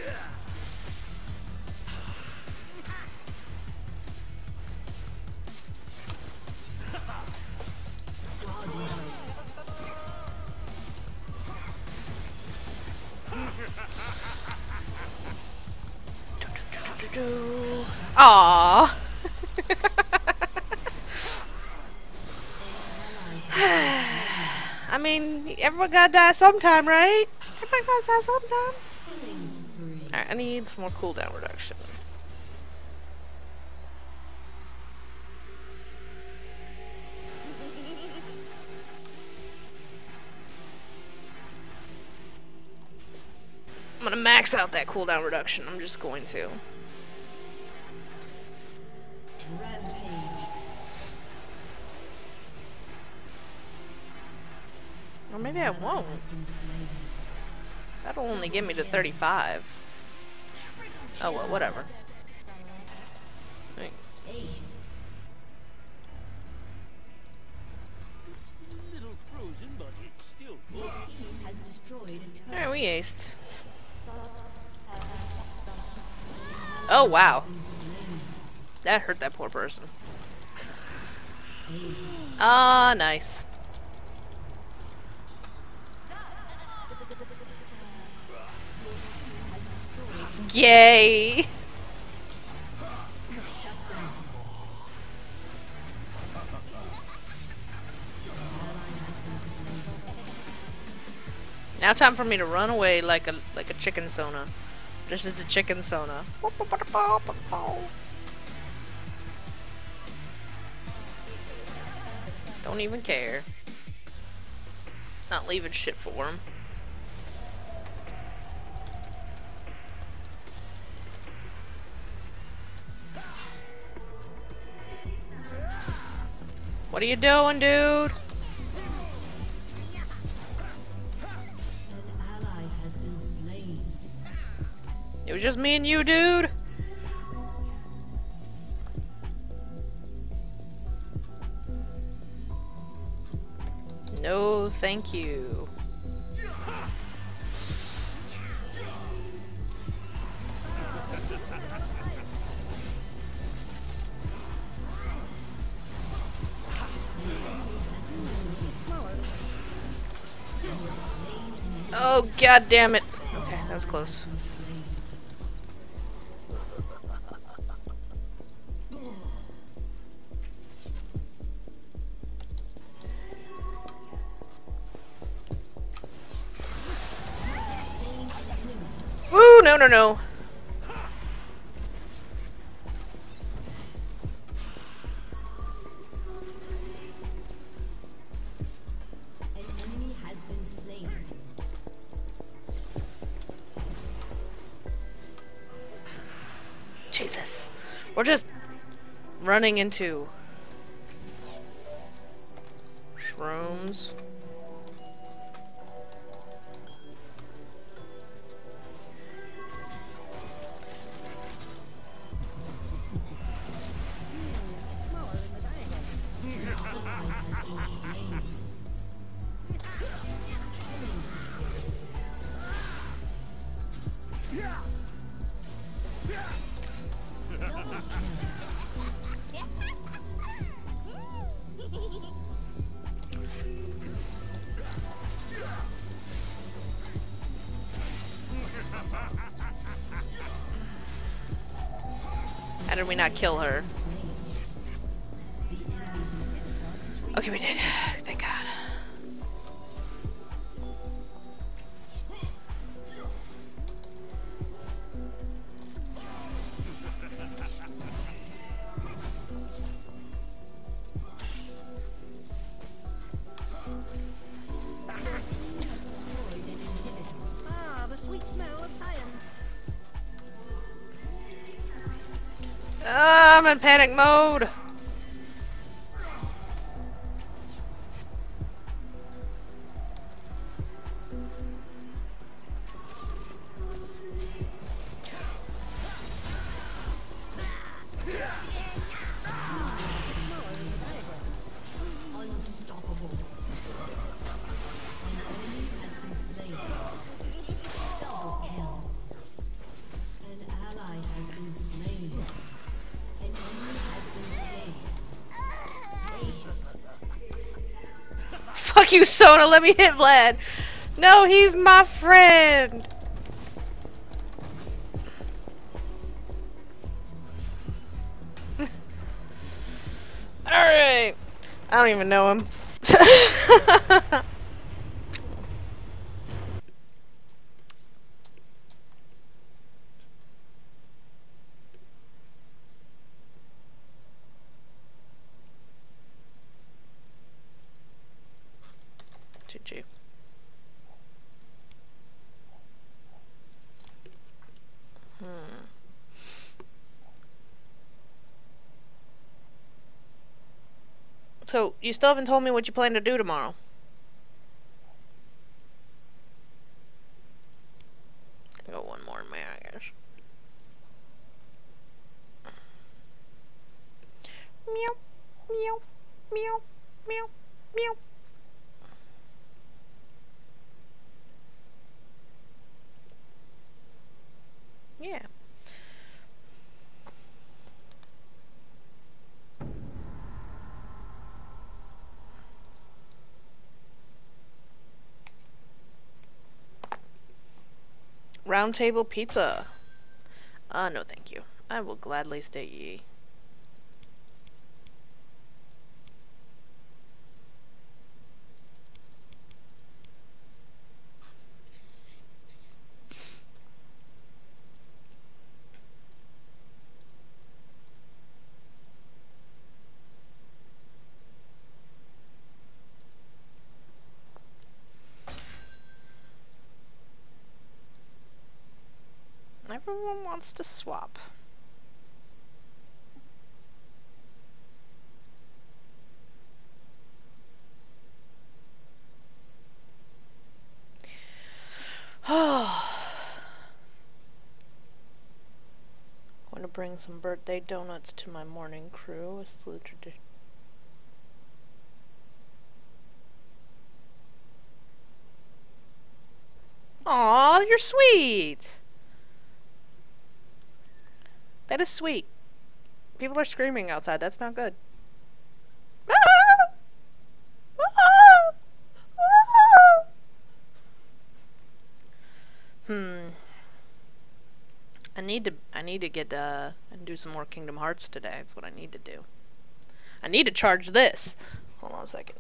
Aww. I mean, everyone gotta die sometime, right? Everybody gotta die sometime. Alright, I need some more cooldown reduction. I'm gonna max out that cooldown reduction. I'm just going to. Or maybe I won't. That'll only get me to 35. Oh well, whatever. Right. It's a little frozen, but it's still good. Has destroyed a Alright, we aced. Oh wow. That hurt that poor person. Ah, nice. Yay! Now time for me to run away like a chicken Sona. This is the chicken Sona. Don't even care. Not leaving shit for him. What are you doing, dude? It was just me and you, dude. No, thank you. Oh, god damn it. Okay, that was close. Woo, no, no, no. An enemy has been slain. Jesus. We're just running into shrooms. How did we not kill her? Okay, we did. Thank God. Ah, the sweet smell of science. I'm in panic mode. Unstoppable. An enemy has been slain. Double kill. An ally has been slain. An enemy has been slain. Ace. Fuck you, Sona. Let me hit Vlad. No, he's my friend. Alright. I don't even know him. GG. So, you still haven't told me what you plan to do tomorrow. I got one more in there, I guess. Meow, meow, meow, meow, meow. Yeah. Round table pizza. No thank you. I will gladly stay ye. Everyone wants to swap. Going to bring some birthday donuts to my morning crew. A slow tradition. Aw, you're sweet. That is sweet. People are screaming outside. That's not good. Ah! Ah! Ah! I need to get and do some more Kingdom Hearts today. That's what I need to do. I need to charge this. Hold on a second.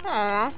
Aww.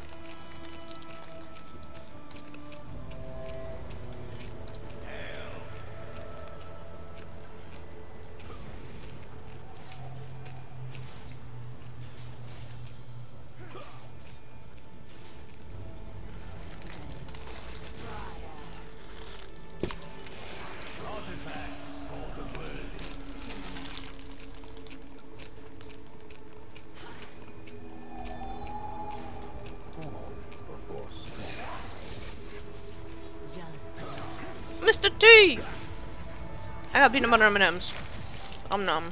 Mr. T! I got peanut butter M&Ms. Nom.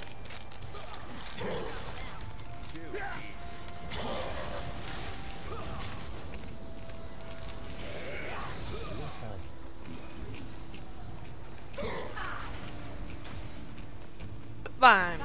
Fine.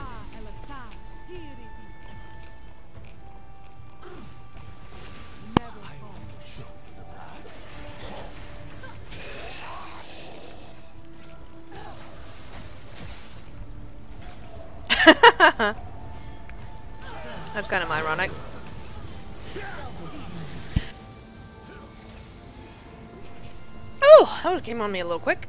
That's kind of ironic. Oh, that came on me a little quick.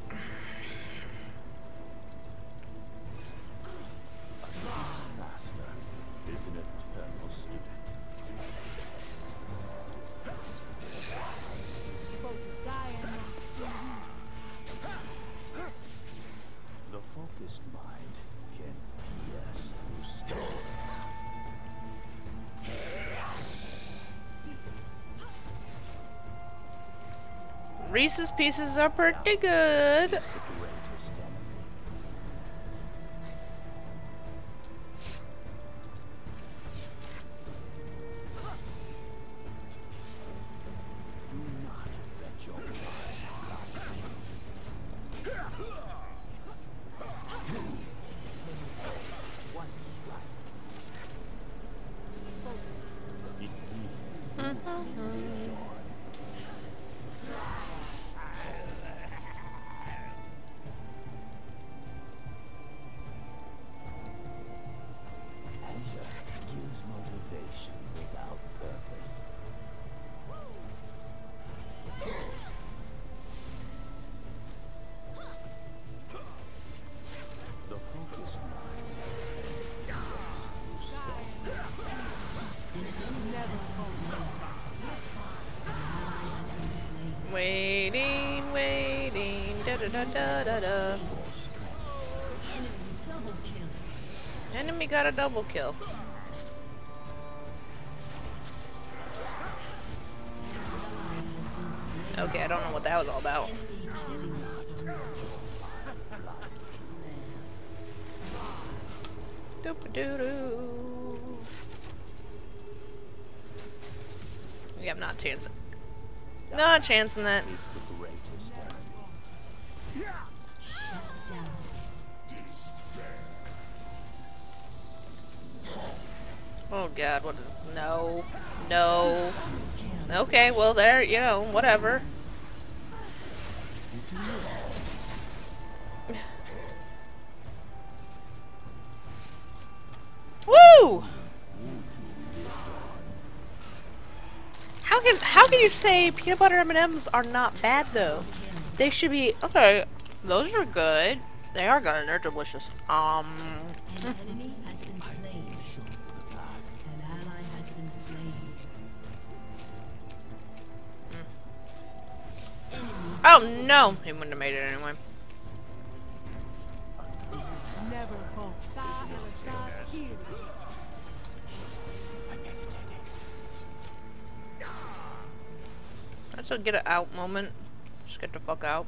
The focused mind can pierce through stone. Reese's Pieces are pretty good. Waiting, da da da da da da. Enemy got a double kill. Okay, I don't know what that was all about. Doop-a-doo-doo. Yeah, I'm not chancing. Not chancing that. Oh god, what is... No. No. Okay, well there, you know, whatever. Woo! How can you say peanut butter M&Ms are not bad though? They should be okay. Those are good. They are good and they're delicious. An enemy has been slain. An ally has been slain. Oh no! He wouldn't have made it anyway. Never hope. That's a get it out moment. Just get the fuck out.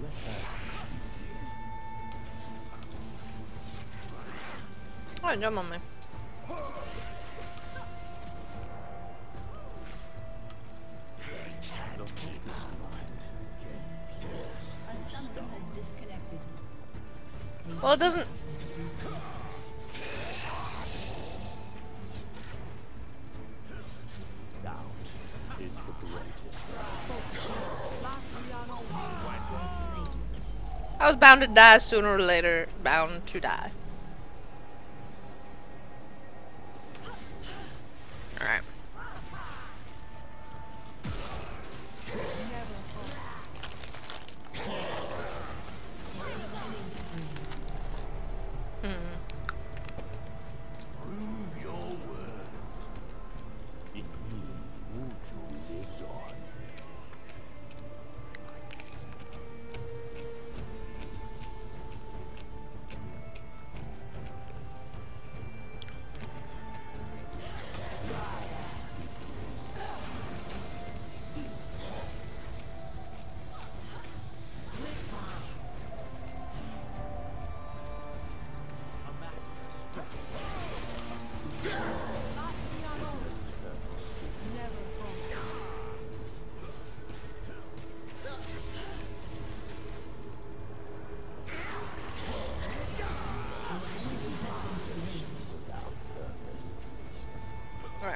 Oh, jump on me. A summoner has disconnected. Well, it doesn't. Is the greatest. I was bound to die sooner or later. Bound to die. Alright.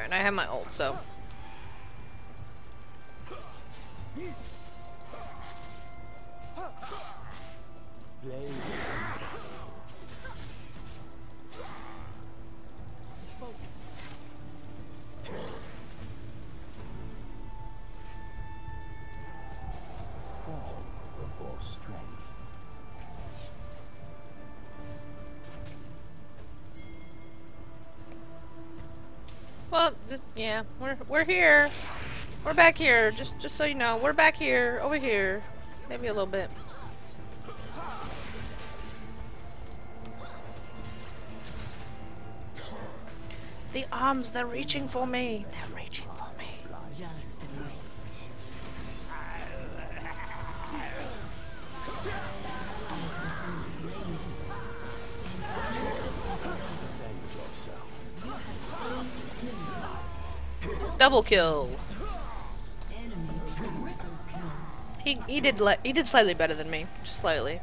Alright, I have my ult, so. Before strength. Well, yeah, we're here. We're back here. Just so you know, we're back here, over here. Maybe a little bit. The arms, they're reaching for me. They're reaching for me. Just wait. Double kill. Enemy triple kill. He did slightly better than me, just slightly.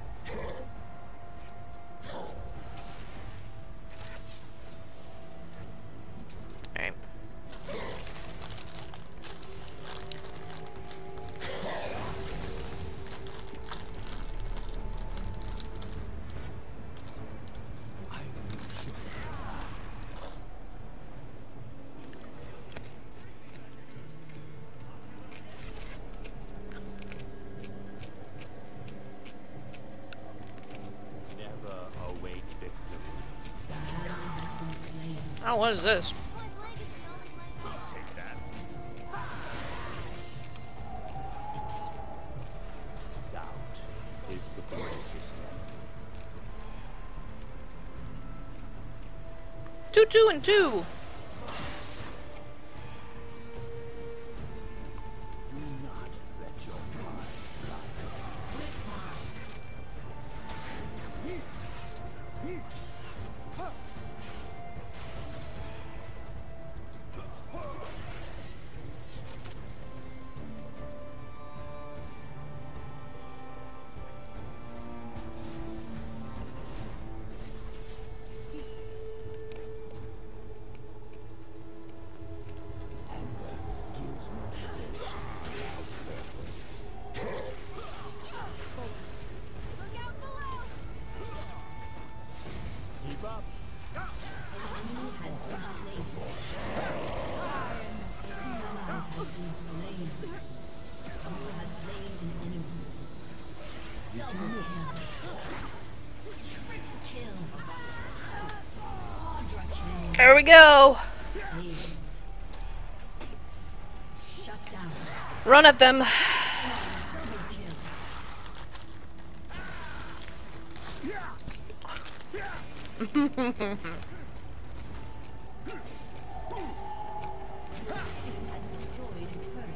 Alright. Never await victory. The ally has been slain. Oh, what is this? Take that. Doubt is the greatest enemy. 2, 2, and 2. Do not let your mind keep up. Enemy has been slain. Ally has been slain. You have slain an enemy. Double kill. Triple kill. There we go. Aced. Shut down. Run at them. Double kill. Has destroyed a turret.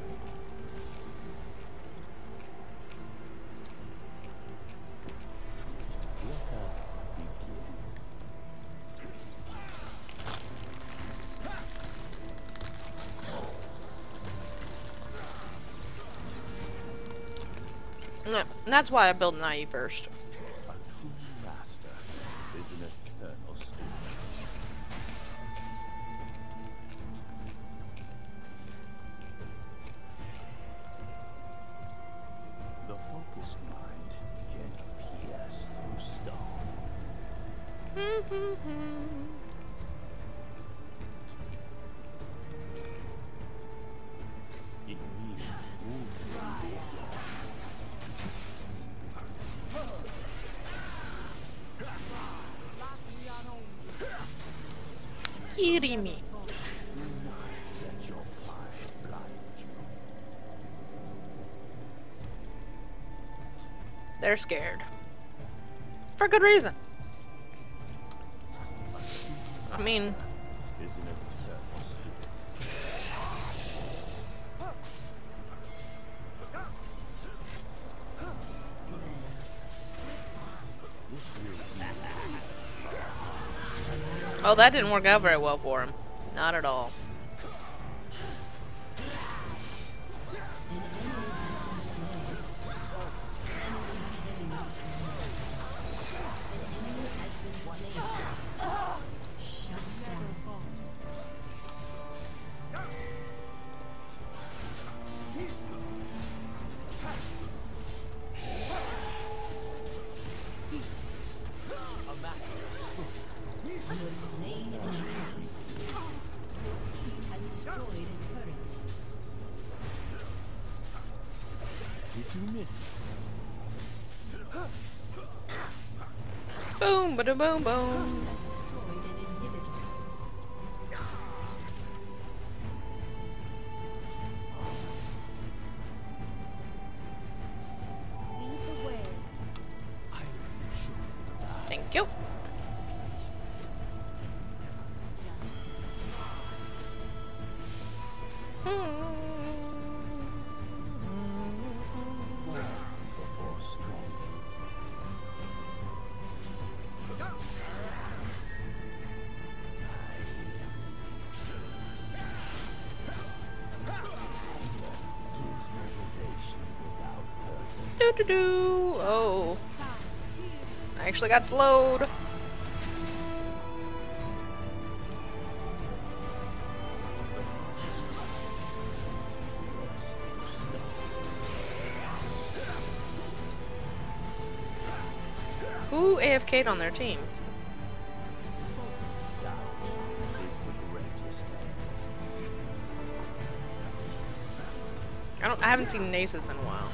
Let us begin. No, that's why I built an IE first. A true master is an eternal student. The focused mind can pierce through stone. In me, wounds may live on. Kirimi. Do not let your pride blind you. They're scared. For good reason. I mean, Is an eternal student. This will oh, that didn't work out very well for him. Not at all. you miss it? Boom, ba boom, boom. Has destroyed an inhibitor. Lead the way. I will show you the path. Thank you. Before strength. Gives motivation without purpose. Do do do. Oh, I actually got slowed. Who AFK'd on their team? I haven't seen Nasus in a while.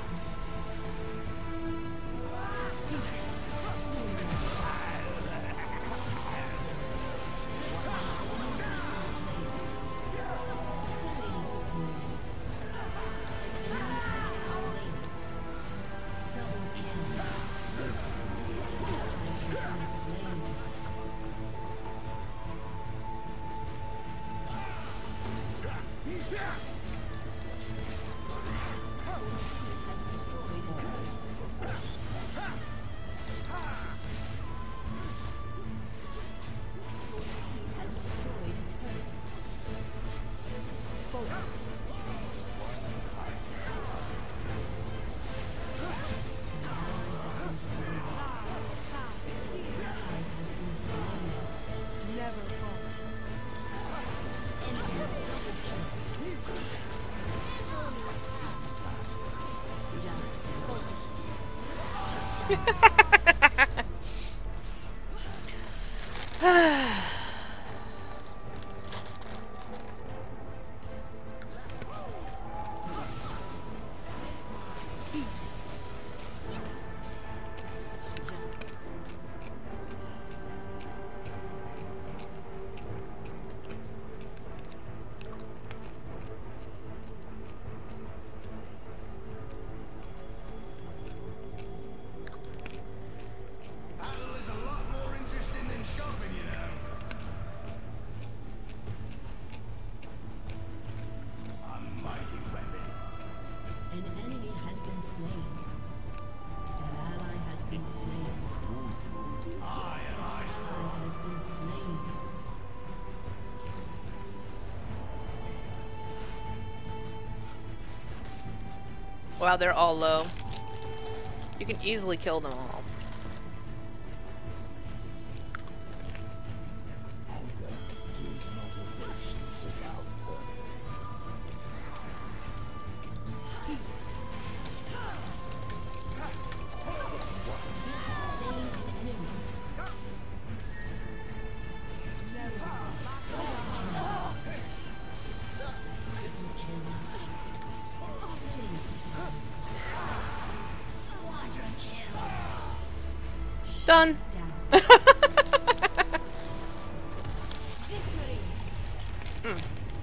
Battle is a lot more interesting than shopping, you know. A mighty weapon. An enemy has been slain. An ally has been slain. I am An ally has been slain. Wow, they're all low. You can easily kill them all. Anger gives motivation without purpose. Slain an enemy. Triple kill. Killing spree. Quadra kill. Done. Down. Victory. Mm.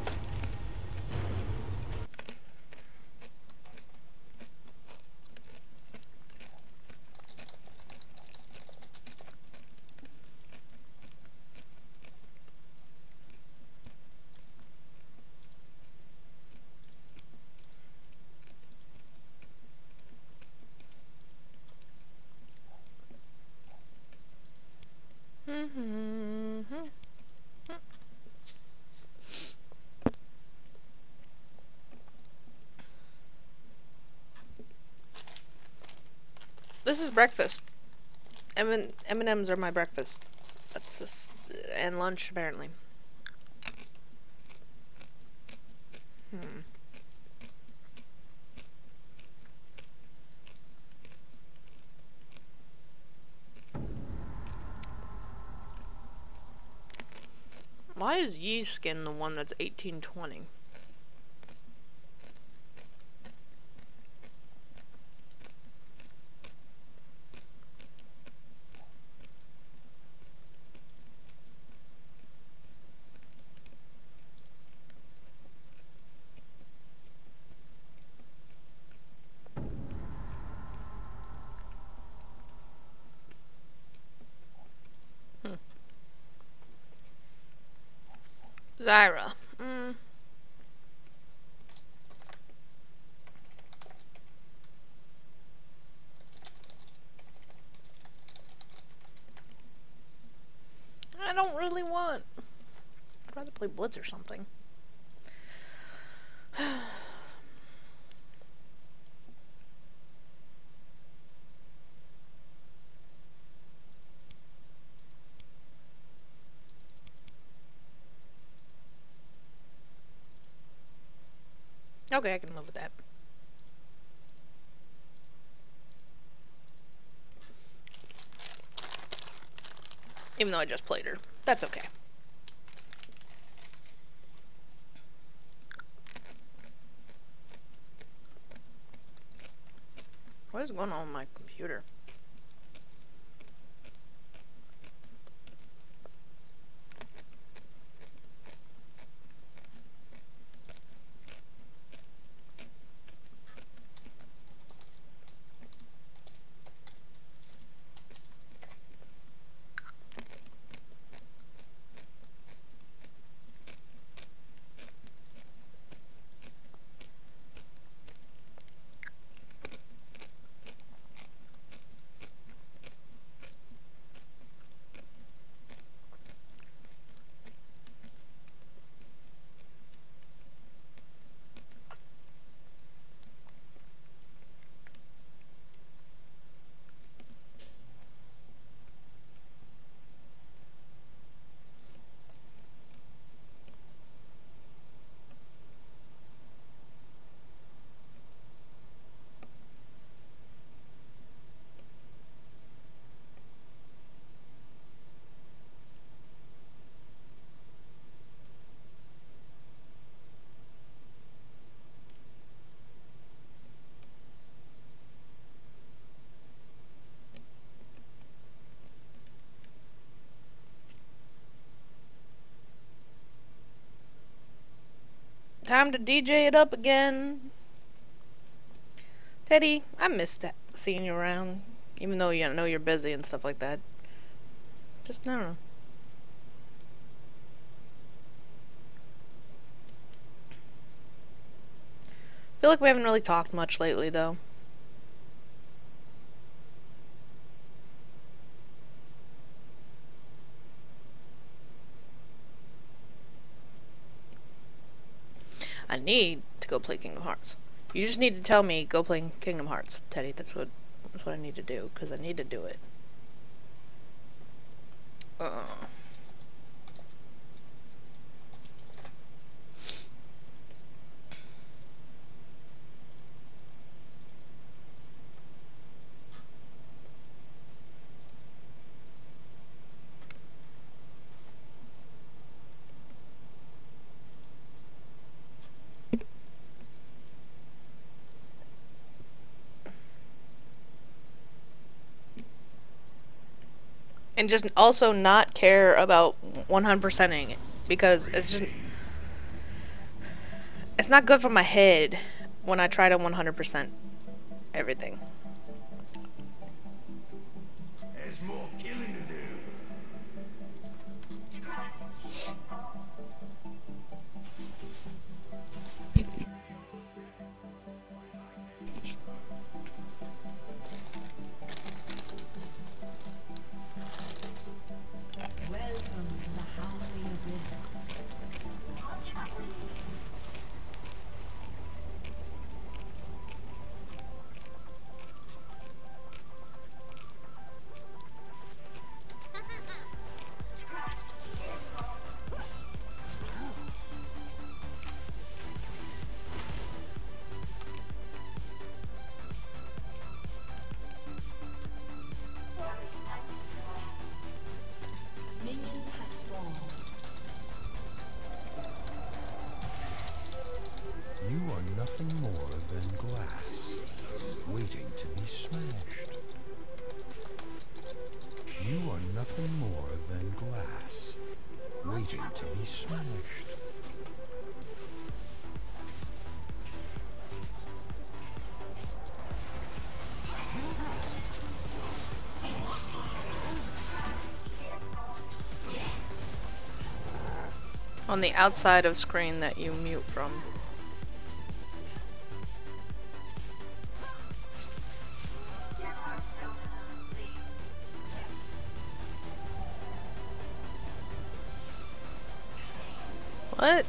This is breakfast. M&Ms are my breakfast. That's just and lunch apparently. Why is Yi skin the one that's 1820? Zyra. I don't really want. I'd rather play Blitz or something. Okay, I can live with that. Even though I just played her. That's okay. What is going on with my computer? Time to DJ it up again. Teddy, I missed seeing you around. Even though you know you're busy and stuff like that. Just, I don't know. I feel like we haven't really talked much lately, though. I need to go play Kingdom Hearts. You just need to tell me, go play Kingdom Hearts, Teddy. That's what I need to do, because I need to do it. And just also not care about 100%ing it, because it's just, it's not good for my head when I try to 100% everything. There's more killing to do. Welcome to the Howling Abyss. Minions have spawned. You are nothing more than glass, waiting to be smashed. You are nothing more than glass, waiting to be smashed. On the outside of screen that you mute from. What?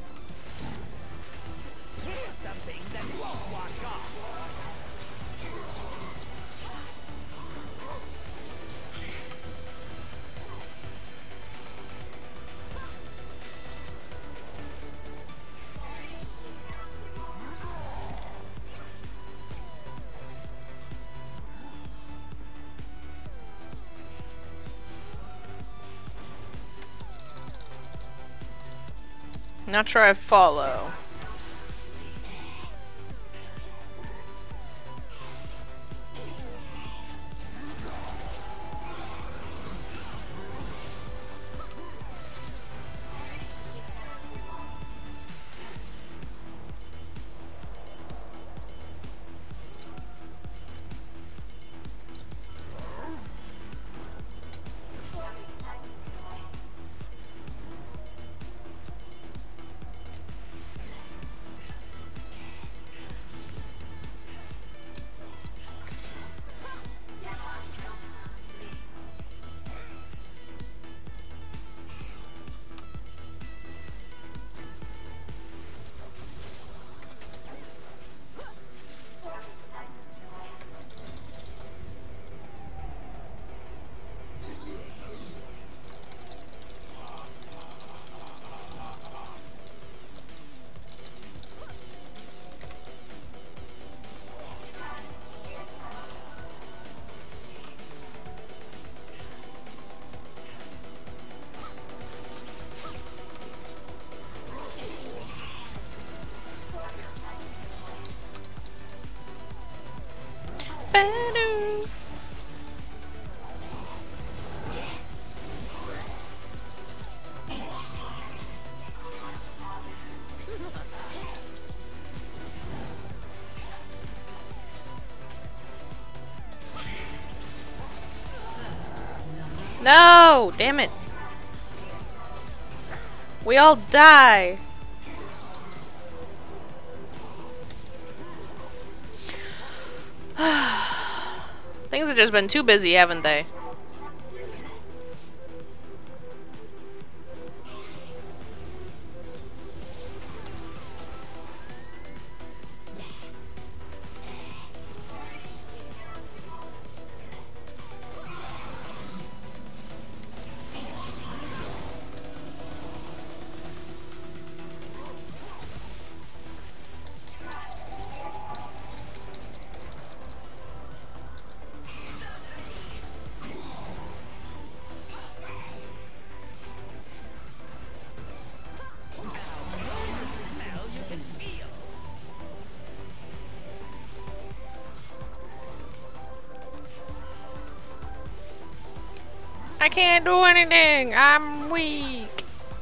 Here's something that won't wash off. Not sure I follow. No! Damn it! We all die! Things have just been too busy, haven't they? I can't do anything! I'm weak!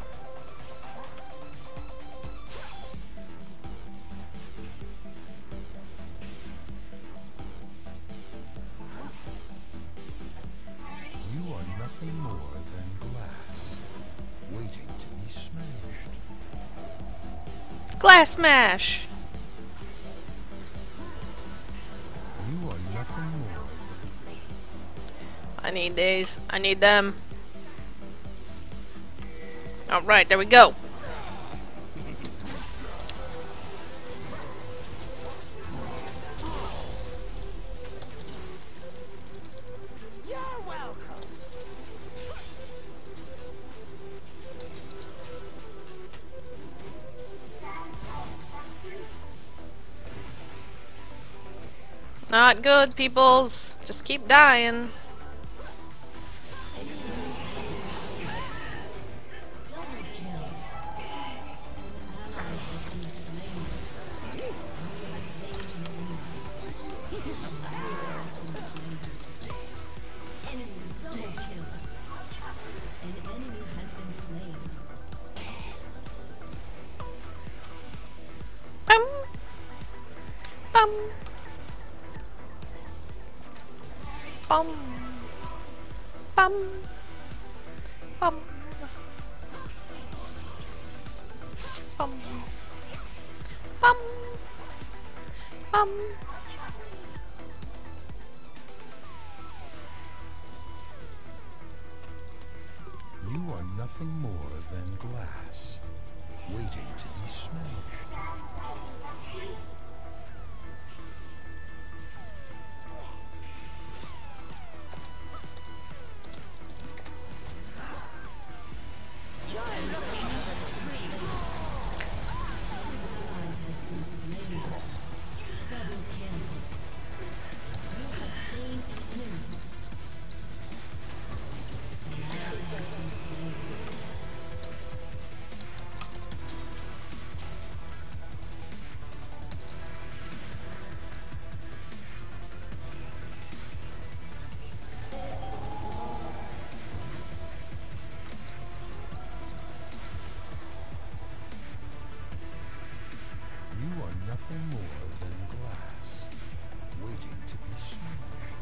You are nothing more than glass, waiting to be smashed. Glass smash! You are nothing more. I need these. I need them. Alright, there we go. You're welcome. Not good, peoples. Just keep dying. Bum. Bum. Bum. Bum. Bum. Bum. Bum. You are nothing more than glass, waiting to be smashed. You are nothing more than glass, waiting to be smashed.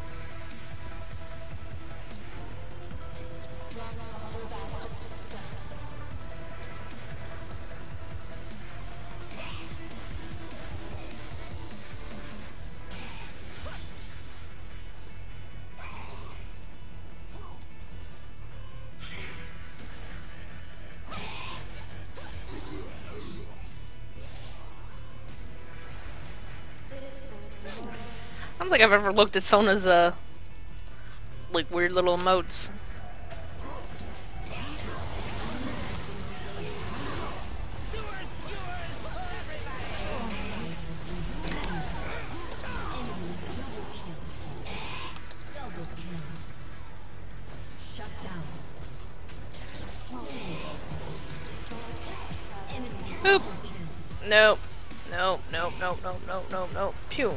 I don't think I've ever looked at Sona's like weird little emotes. Shut down. Boop. Nope. Nope. Nope. Nope. Nope. Nope. Nope. Nope. Pew.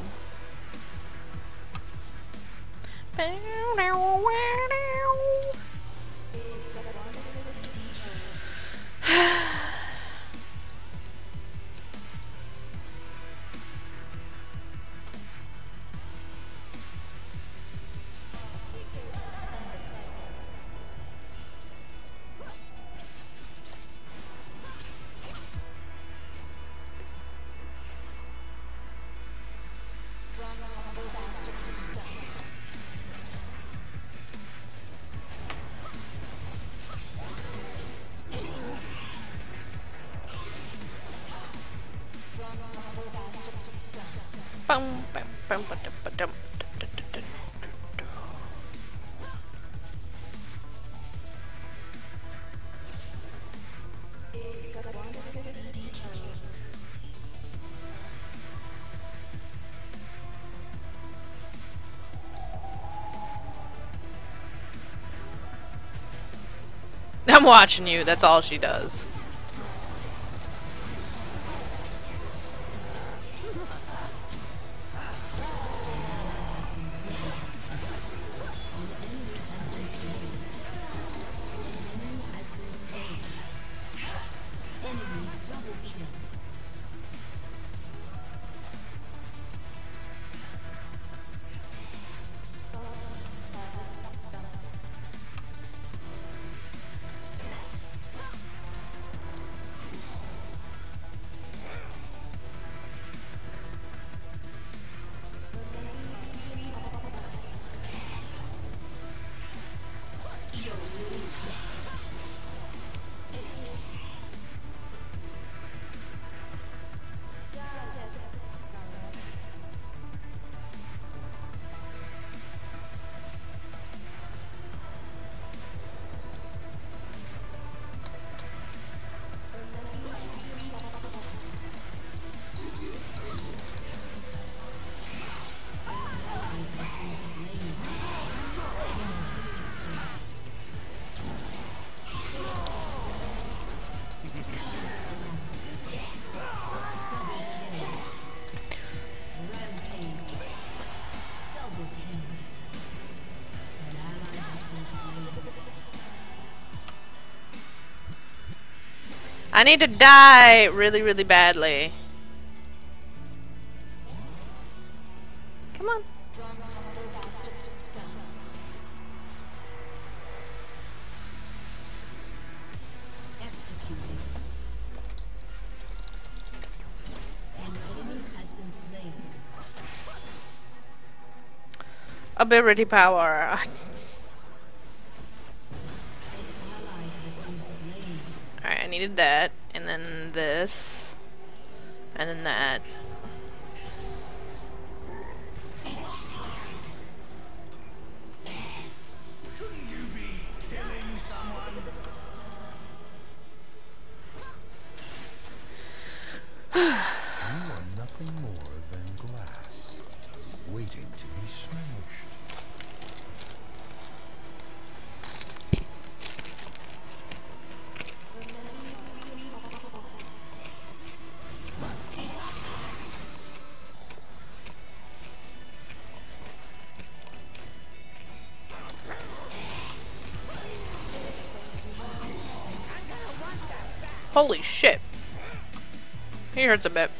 Bum, bum, bum, ba-dum, ba-dum, da-da-da-da. I'm watching you, that's all she does. I need to die really, really badly. Come on. Ability power. Ally has been slain. Alright, I needed that, and then this, and then that. Shouldn't you be killing someone? You are nothing more than glass, waiting to be smashed. Holy shit. He hurts a bit.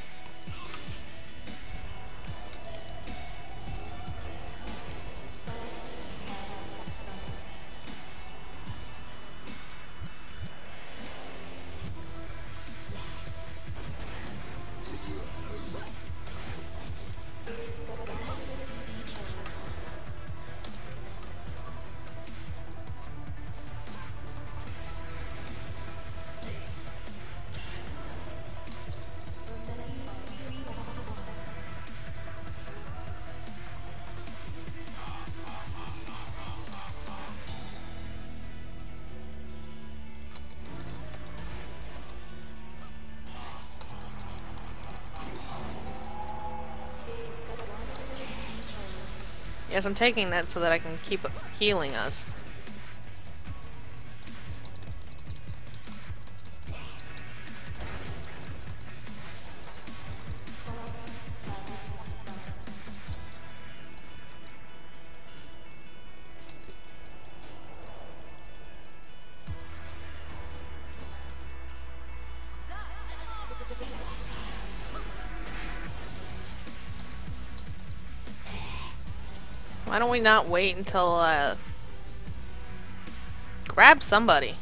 Yes, I'm taking that so that I can keep healing us. Why don't we not wait until, grab somebody.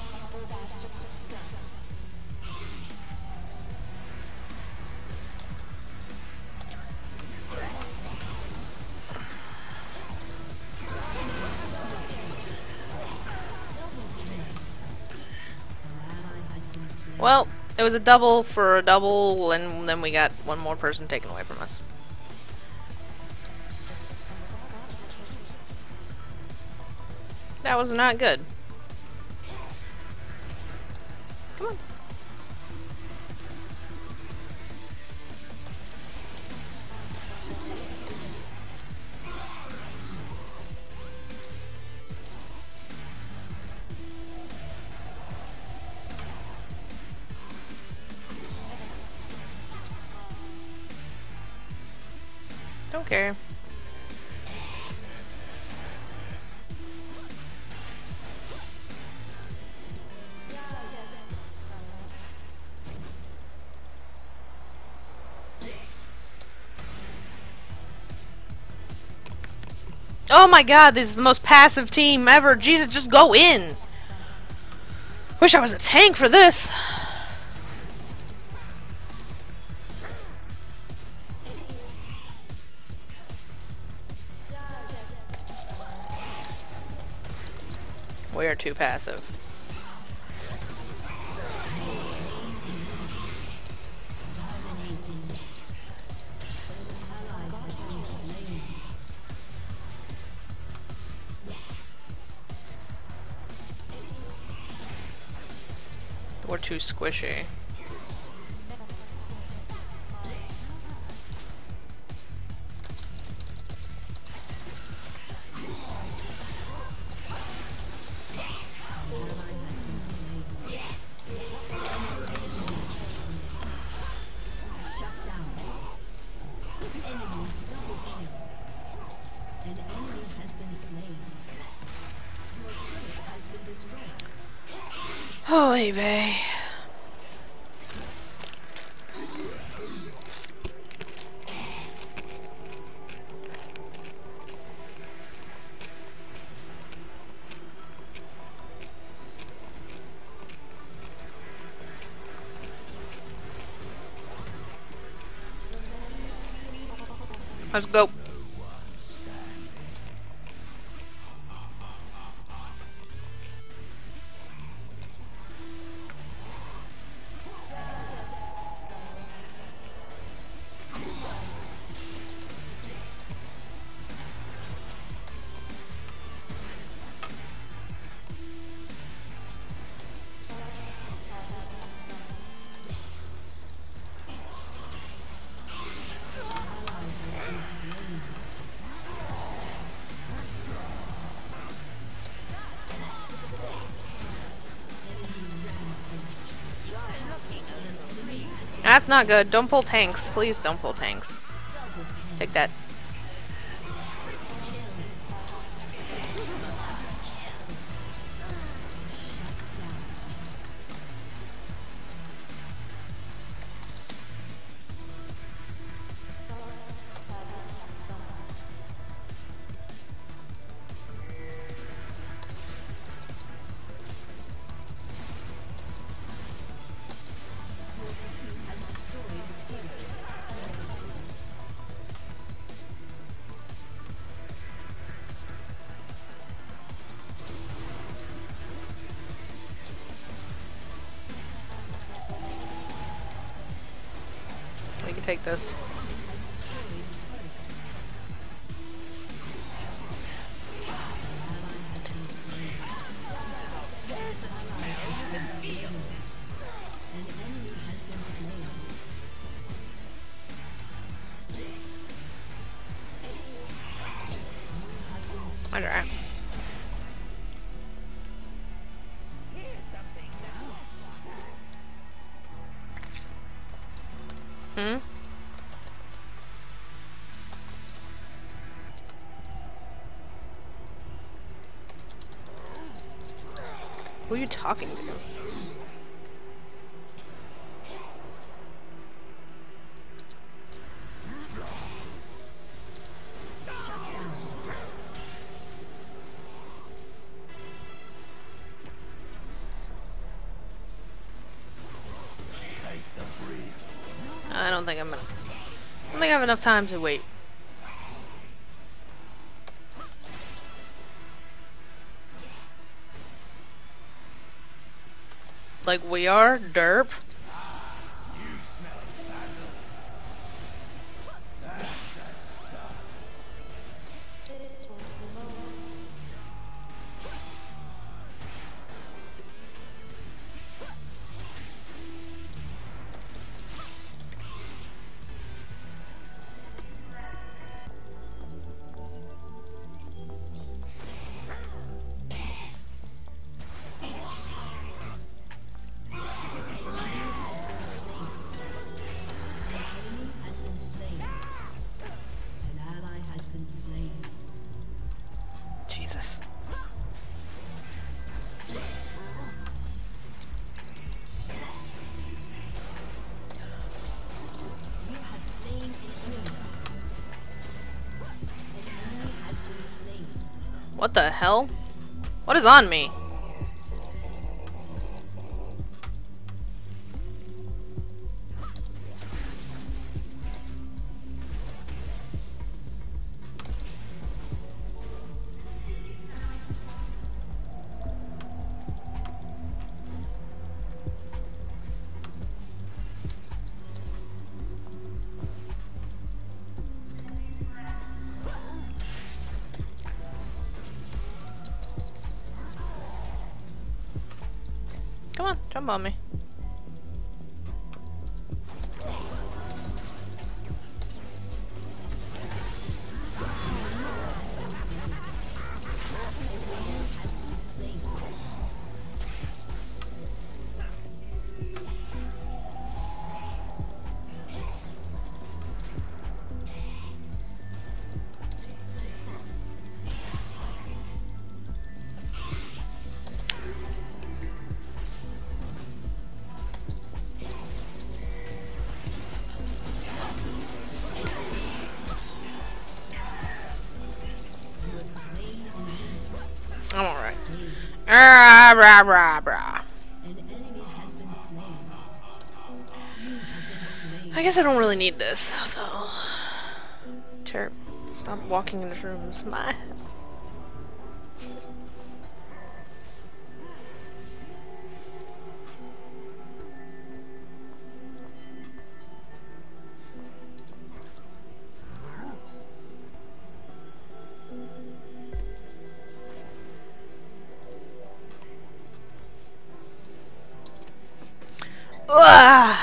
Well, it was a double for a double, and then we got one more person taken away from us. That was not good. Come on. Don't care. Oh my god, this is the most passive team ever. Jesus, just go in. Wish I was a tank for this. We are too passive. We're too squishy. Holy vey. Let's go. That's not good. Don't pull tanks. Please don't pull tanks. Take that. We can take this. Alright. Hmm? Who are you talking to? I don't think I have enough time to wait. Like we are, derp. Jesus. What the hell? What is on me? Come on, jump on me. I'm alright. Rah, rah, rah. I guess I don't really need this, so... Stop walking into rooms. My... Ugh.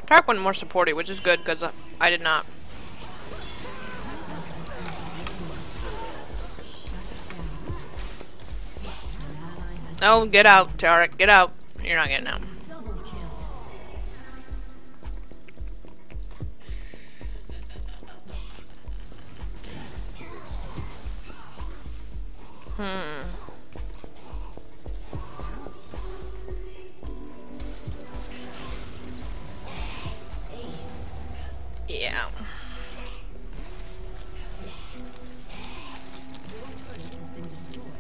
Tark went more supporty, which is good because I did not. Oh, get out, Tarek, get out. You're not getting out. Double kill. Hmm. Ace. Yeah. Your turret has been destroyed.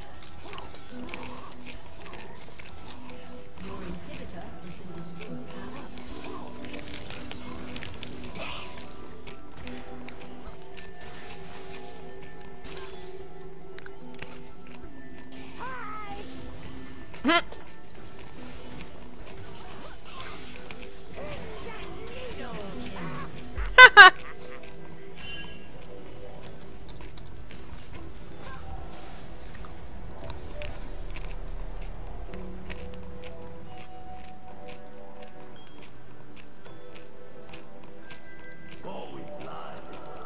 Your inhibitor has been destroyed. Hmm. Forward blood.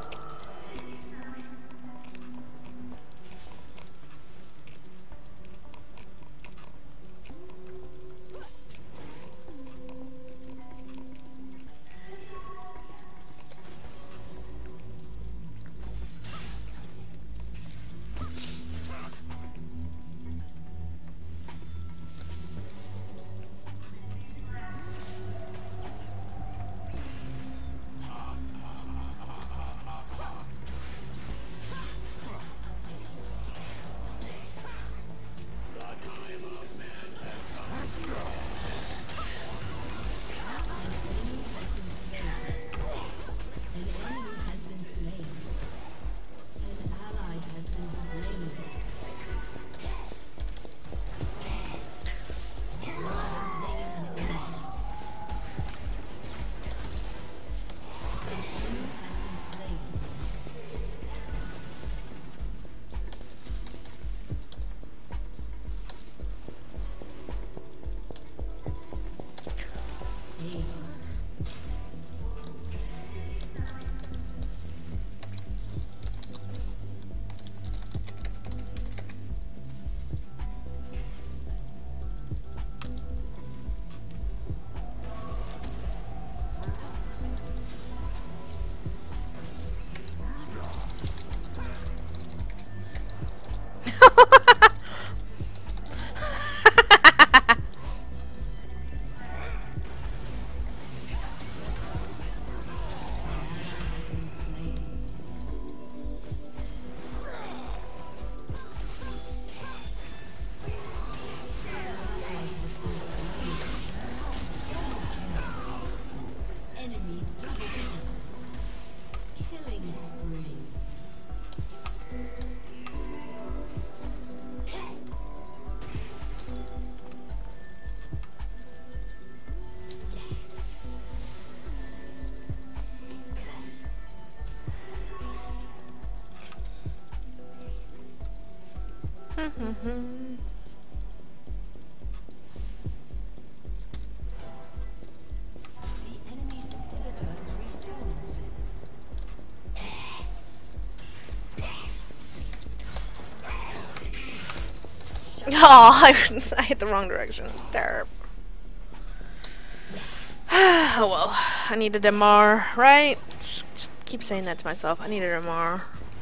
An enemy has been slain. An ally has been slain. You have slain an enemy. An enemy has been slain. Aced. Has been slain. Has been slain. Enemy double kill. Killing spree. The enemy's inhibitor is respawned soon. Oh, I hit the wrong direction. Derp. Oh well, I need a Damar, right? Just keep saying that to myself. I need a Damar.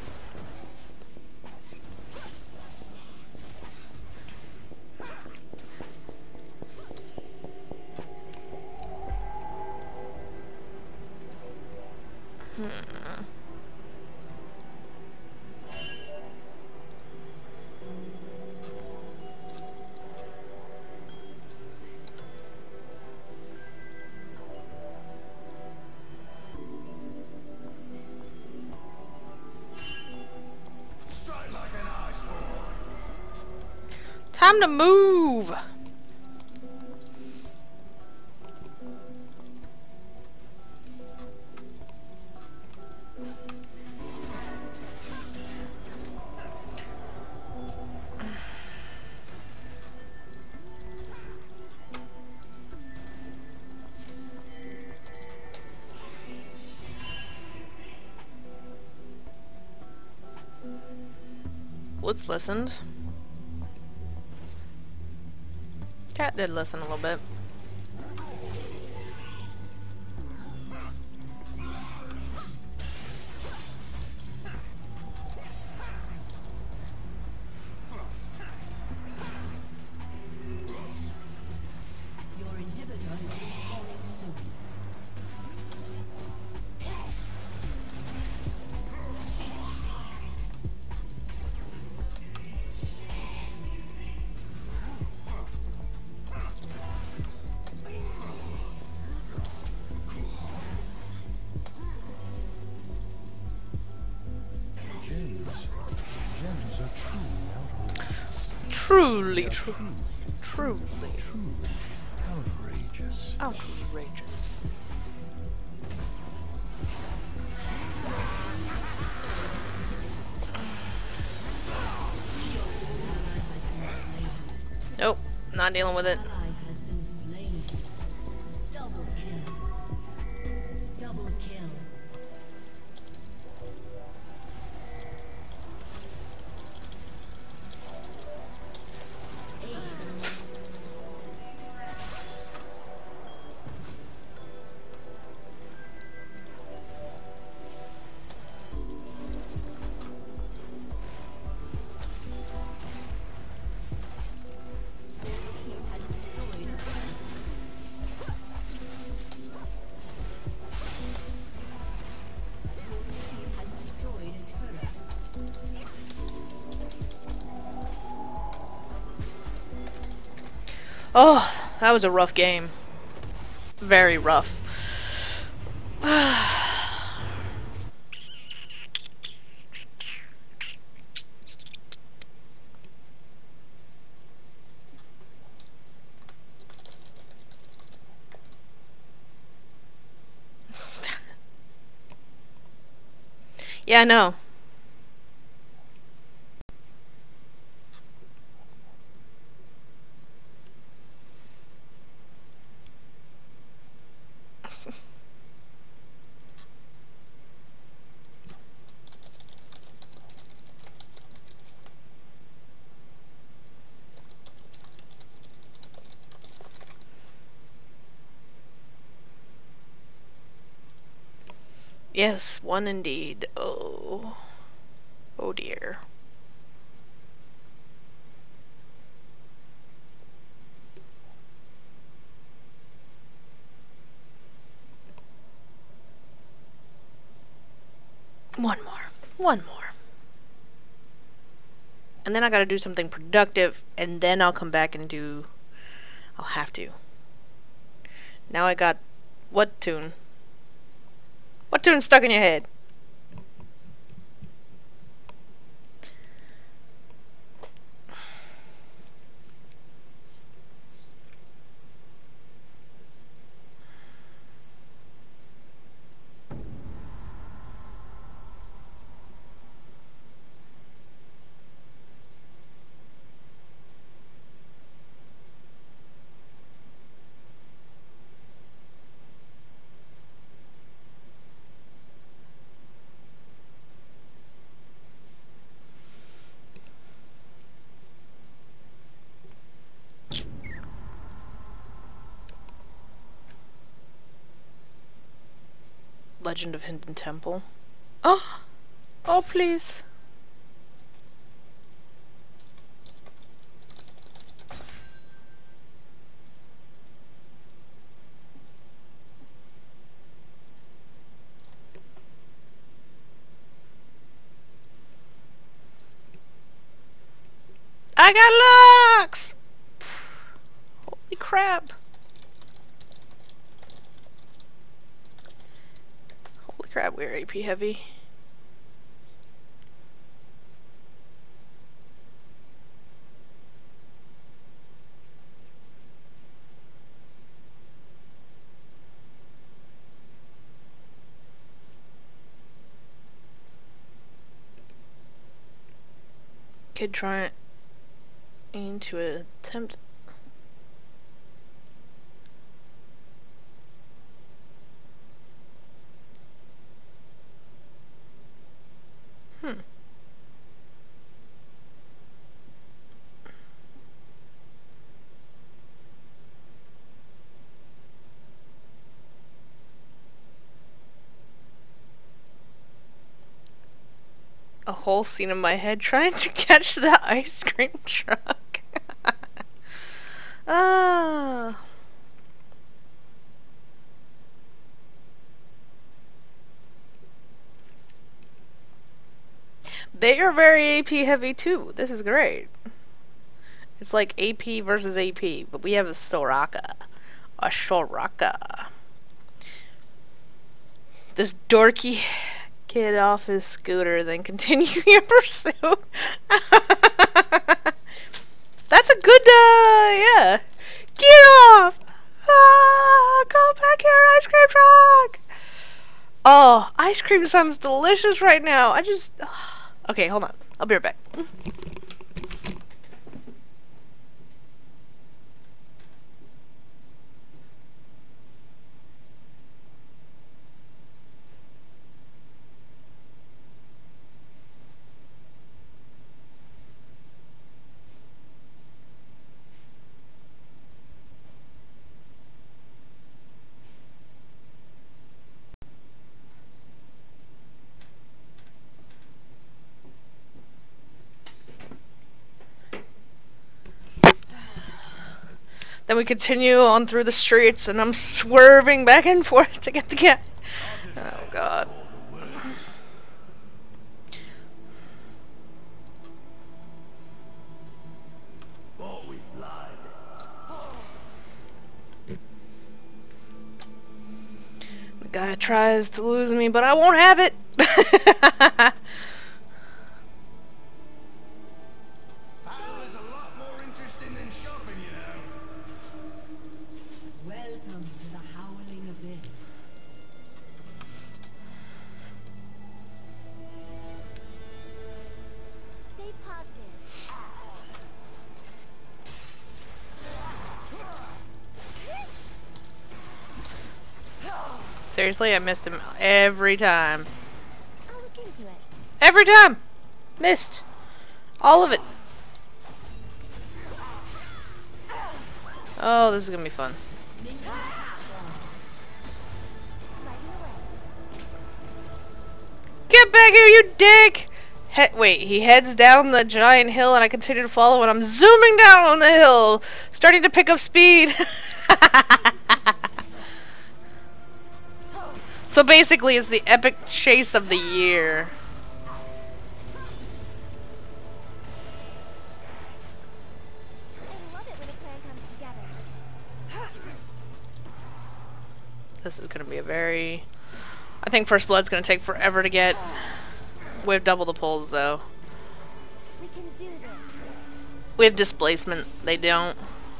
Straight like an iceberg. Time to move! it's listened. Cat did listen a little bit. Your inhibitor is respawning soon. Gems are Truly, truly outrageous. outrageous. Nope, not dealing with it. Ally has been slain. Double kill. Double kill. Ace. He has destroyed a turret. He has destroyed a turret. Oh, that was a rough game. Very rough. Yeah, I know. Yes, one indeed. Oh. Oh dear. One more. One more. And then I gotta do something productive, and then I'll come back and do... I'll have to. Now I got... What tune? What tune's stuck in your head? Legend of Hidden Temple. Oh! Oh, please. I got locks! Holy crap. Holy crap, we're AP heavy. Kid trying to attempt. a whole scene in my head trying to catch the ice cream truck. Ah. They are very AP heavy too. This is great. It's like AP versus AP, but we have a Soraka. A Soraka. This dorky kid off his scooter, then continue your pursuit. That's a good, yeah. Get off! Ah, go back here, ice cream truck! Oh, ice cream sounds delicious right now. I just... Okay, hold on. I'll be right back. Then we continue on through the streets, and I'm swerving back and forth to get the cat. Oh god. Thought we lied. The guy tries to lose me, but I won't have it. Battle is a lot more interesting than shopping, you know. Welcome to the Howling Abyss. Stay positive. Seriously, I missed him every time. I'll look into it. Every time! Missed. All of it. Oh, this is gonna be fun. Lighting away. Get back here, you dick! Wait, he heads down the giant hill and I continue to follow and I'm zooming down on the hill, starting to pick up speed. So basically it's the epic chase of the year. I love it when a plan comes together. This is gonna be a very... I think First Blood's gonna take forever to get. We have double the pulls though. We can do this. We have displacement, they don't.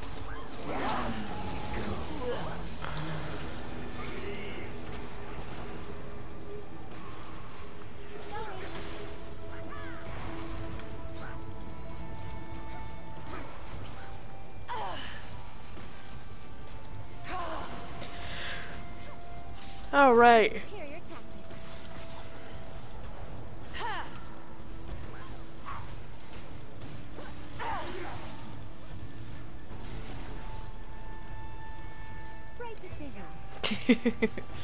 Alright. Superior tactics. Right decision.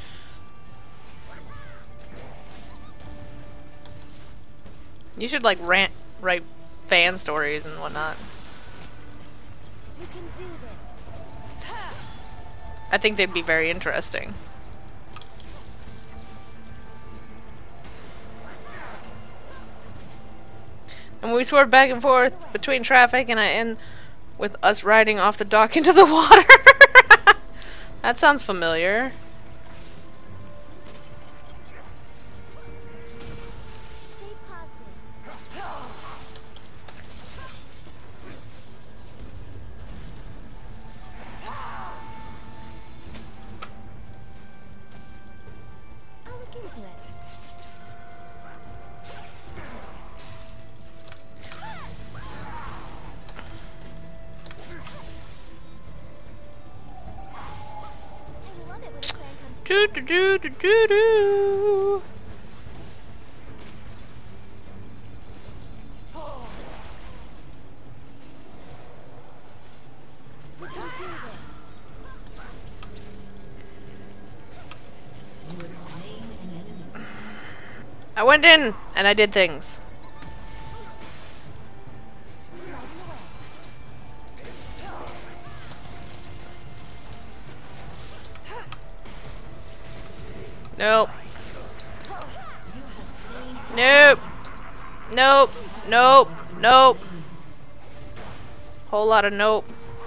You should like write fan stories and whatnot. We can do this. I think they'd be very interesting. And we swerve back and forth between traffic, and I end with us riding off the dock into the water. That sounds familiar. Stay positive. I'll look into it. I love it when a plan comes Do do do do do do. We can do this. You have slain an enemy. I went in and I did things. Nope. Nope. Nope. Nope. Nope. Whole lot of nope.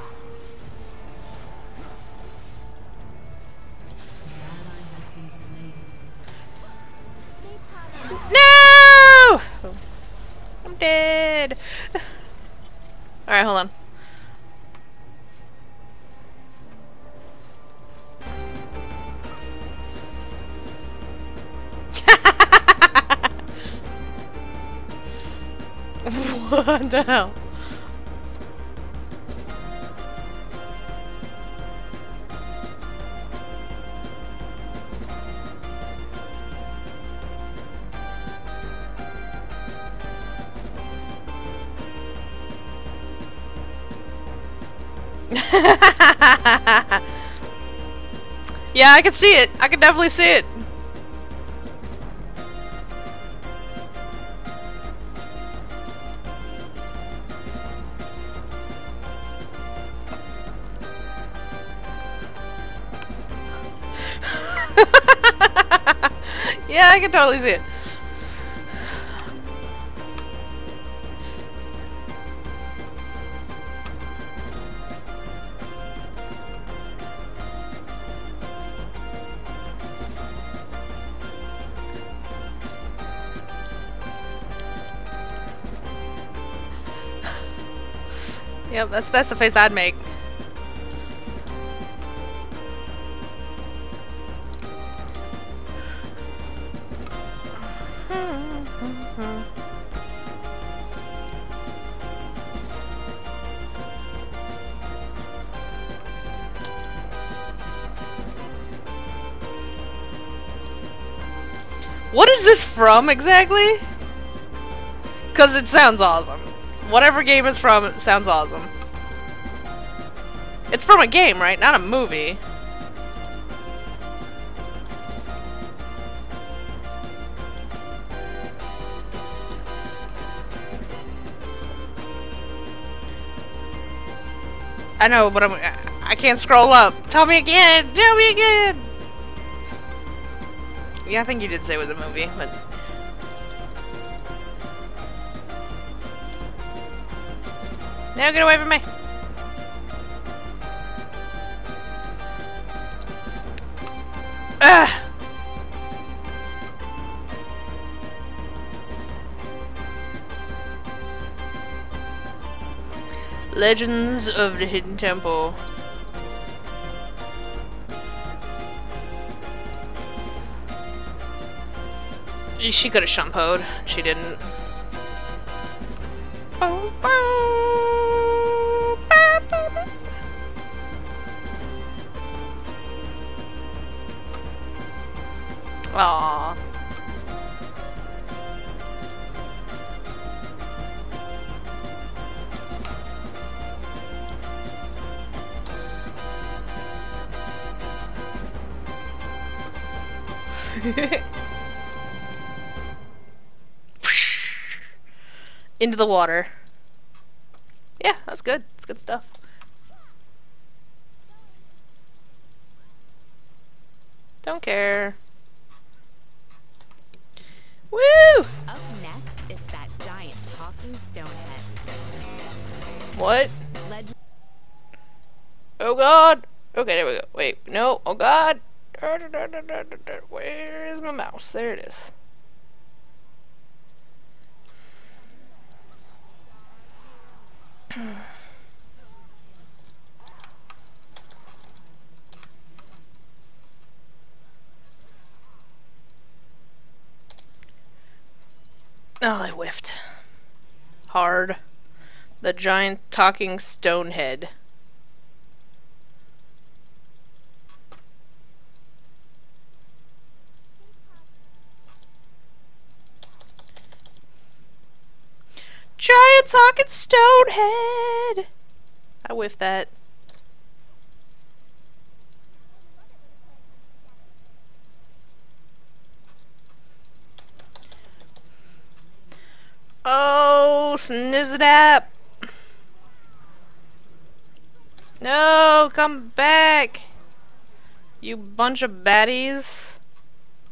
Stay positive. No! I'm dead. Alright, hold on. What the hell? Yeah, I can see it. I can definitely see it. Yeah, I can totally see it. Yep, that's the face I'd make. What is this from exactly? Cause it sounds awesome. Whatever game it's from, it sounds awesome. It's from a game, right? Not a movie. I know, but I can't scroll up. Tell me again! Tell me again! Yeah, I think you did say it was a movie, but... No, get away from me! Ah! Legends of the Hidden Temple. She could have shampooed. She didn't. Aww. Into the water. Yeah, that's good. That's good stuff. Don't care. Woo! Up next, it's that giant talking stonehead. What? Legend. Oh god! Okay, there we go. Wait, no. Oh god! Where is my mouse? There it is. Oh, I whiffed. Hard. The giant talking stonehead. Giant talking stonehead! I whiffed that. Oh, snizzadap! No, come back! You bunch of baddies.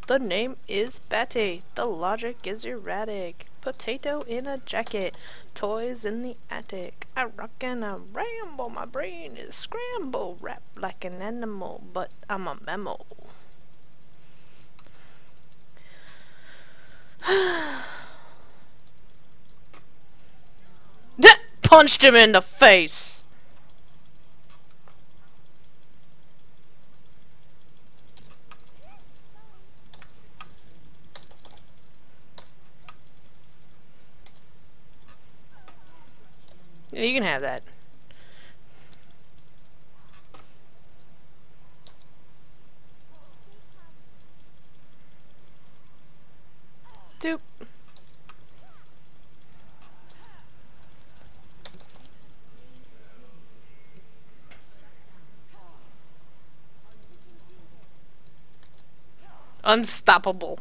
The name is Betty. The logic is erratic. Potato in a jacket. Toys in the attic. I rock and I ramble. My brain is scramble. Rap like an animal, but I'm a mammal. Punched him in the face. Yeah, you can have that. Doop. Unstoppable.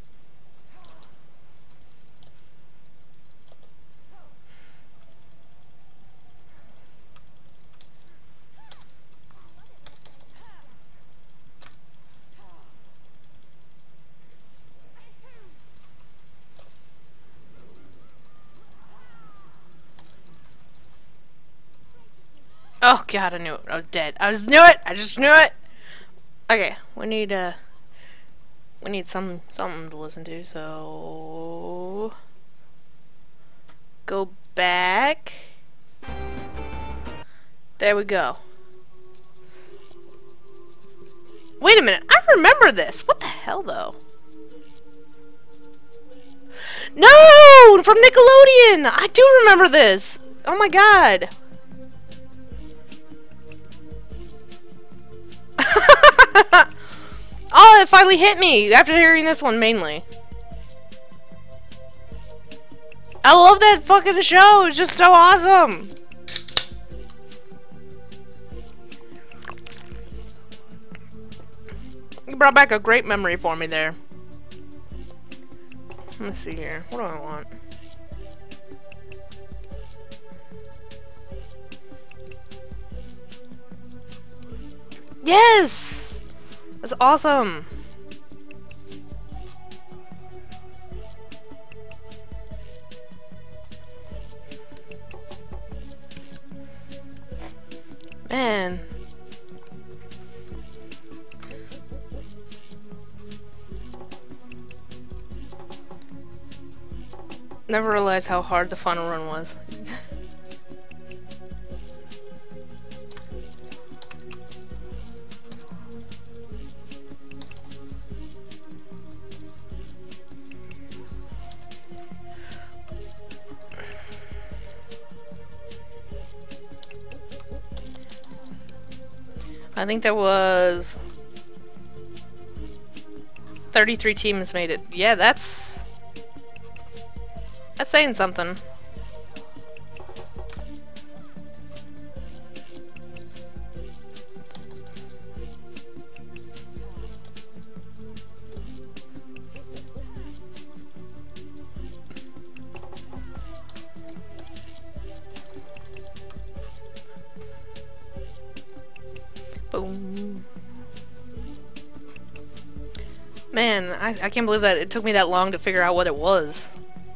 Oh god, I knew it. I was dead. I knew it. I just knew it. Okay, we need something to listen to. So go back. There we go. Wait a minute. I remember this. What the hell, though? No, from Nickelodeon. I do remember this. Oh my god. Oh, it finally hit me after hearing this one mainly. I love that fucking show. It's just so awesome. You brought back a great memory for me there. Let me see here. What do I want? Yes! That's awesome. Man. Never realized how hard the final run was. I think there was 33 teams made it. Yeah, that's saying something. Boom. Man, I can't believe that it took me that long to figure out what it was.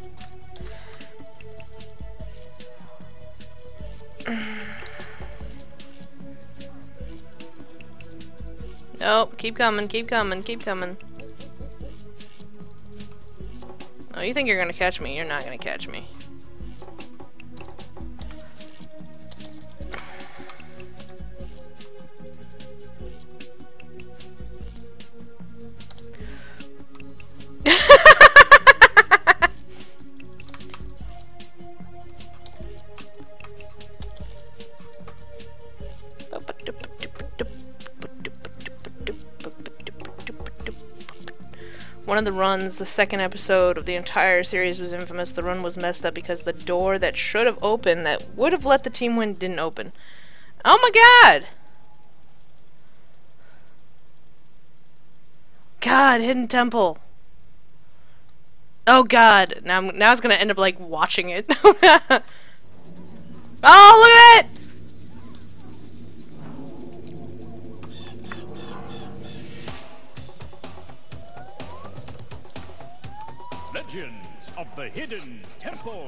Nope, keep coming, keep coming, keep coming. Oh, you think you're gonna catch me? You're not gonna catch me. One of the runs, the second episode of the entire series was infamous. The run was messed up because the door that should have opened, that would have let the team win, didn't open. Oh my god! God, Hidden Temple. Oh god, now it's gonna end up like watching it. Oh, look at it! Legends of the Hidden Temple.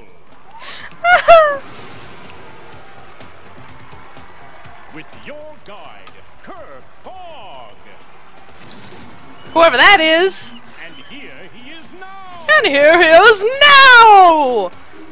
With your guide, Kirk Fogg. Whoever that is. And here he is now. And here he is now.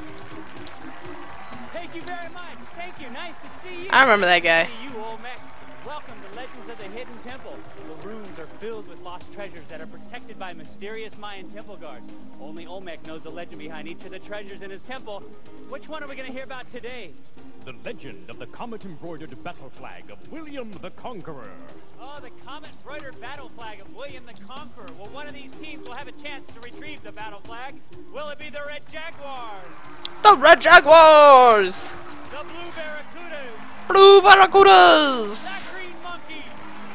Thank you very much. Thank you. Nice to see you. I remember that guy. See you, Olmec. Welcome to Legends of the Hidden Temple. The rooms are filled with lost treasures that are protected by mysterious Mayan temple guards. Only Olmec knows the legend behind each of the treasures in his temple. Which one are we going to hear about today? The legend of the comet-embroidered battle flag of William the Conqueror. Oh, the comet-embroidered battle flag of William the Conqueror. Well, one of these teams will have a chance to retrieve the battle flag. Will it be the Red Jaguars? The Red Jaguars. The Blue Barracudas? Blue Barracudas. The Green Monkeys?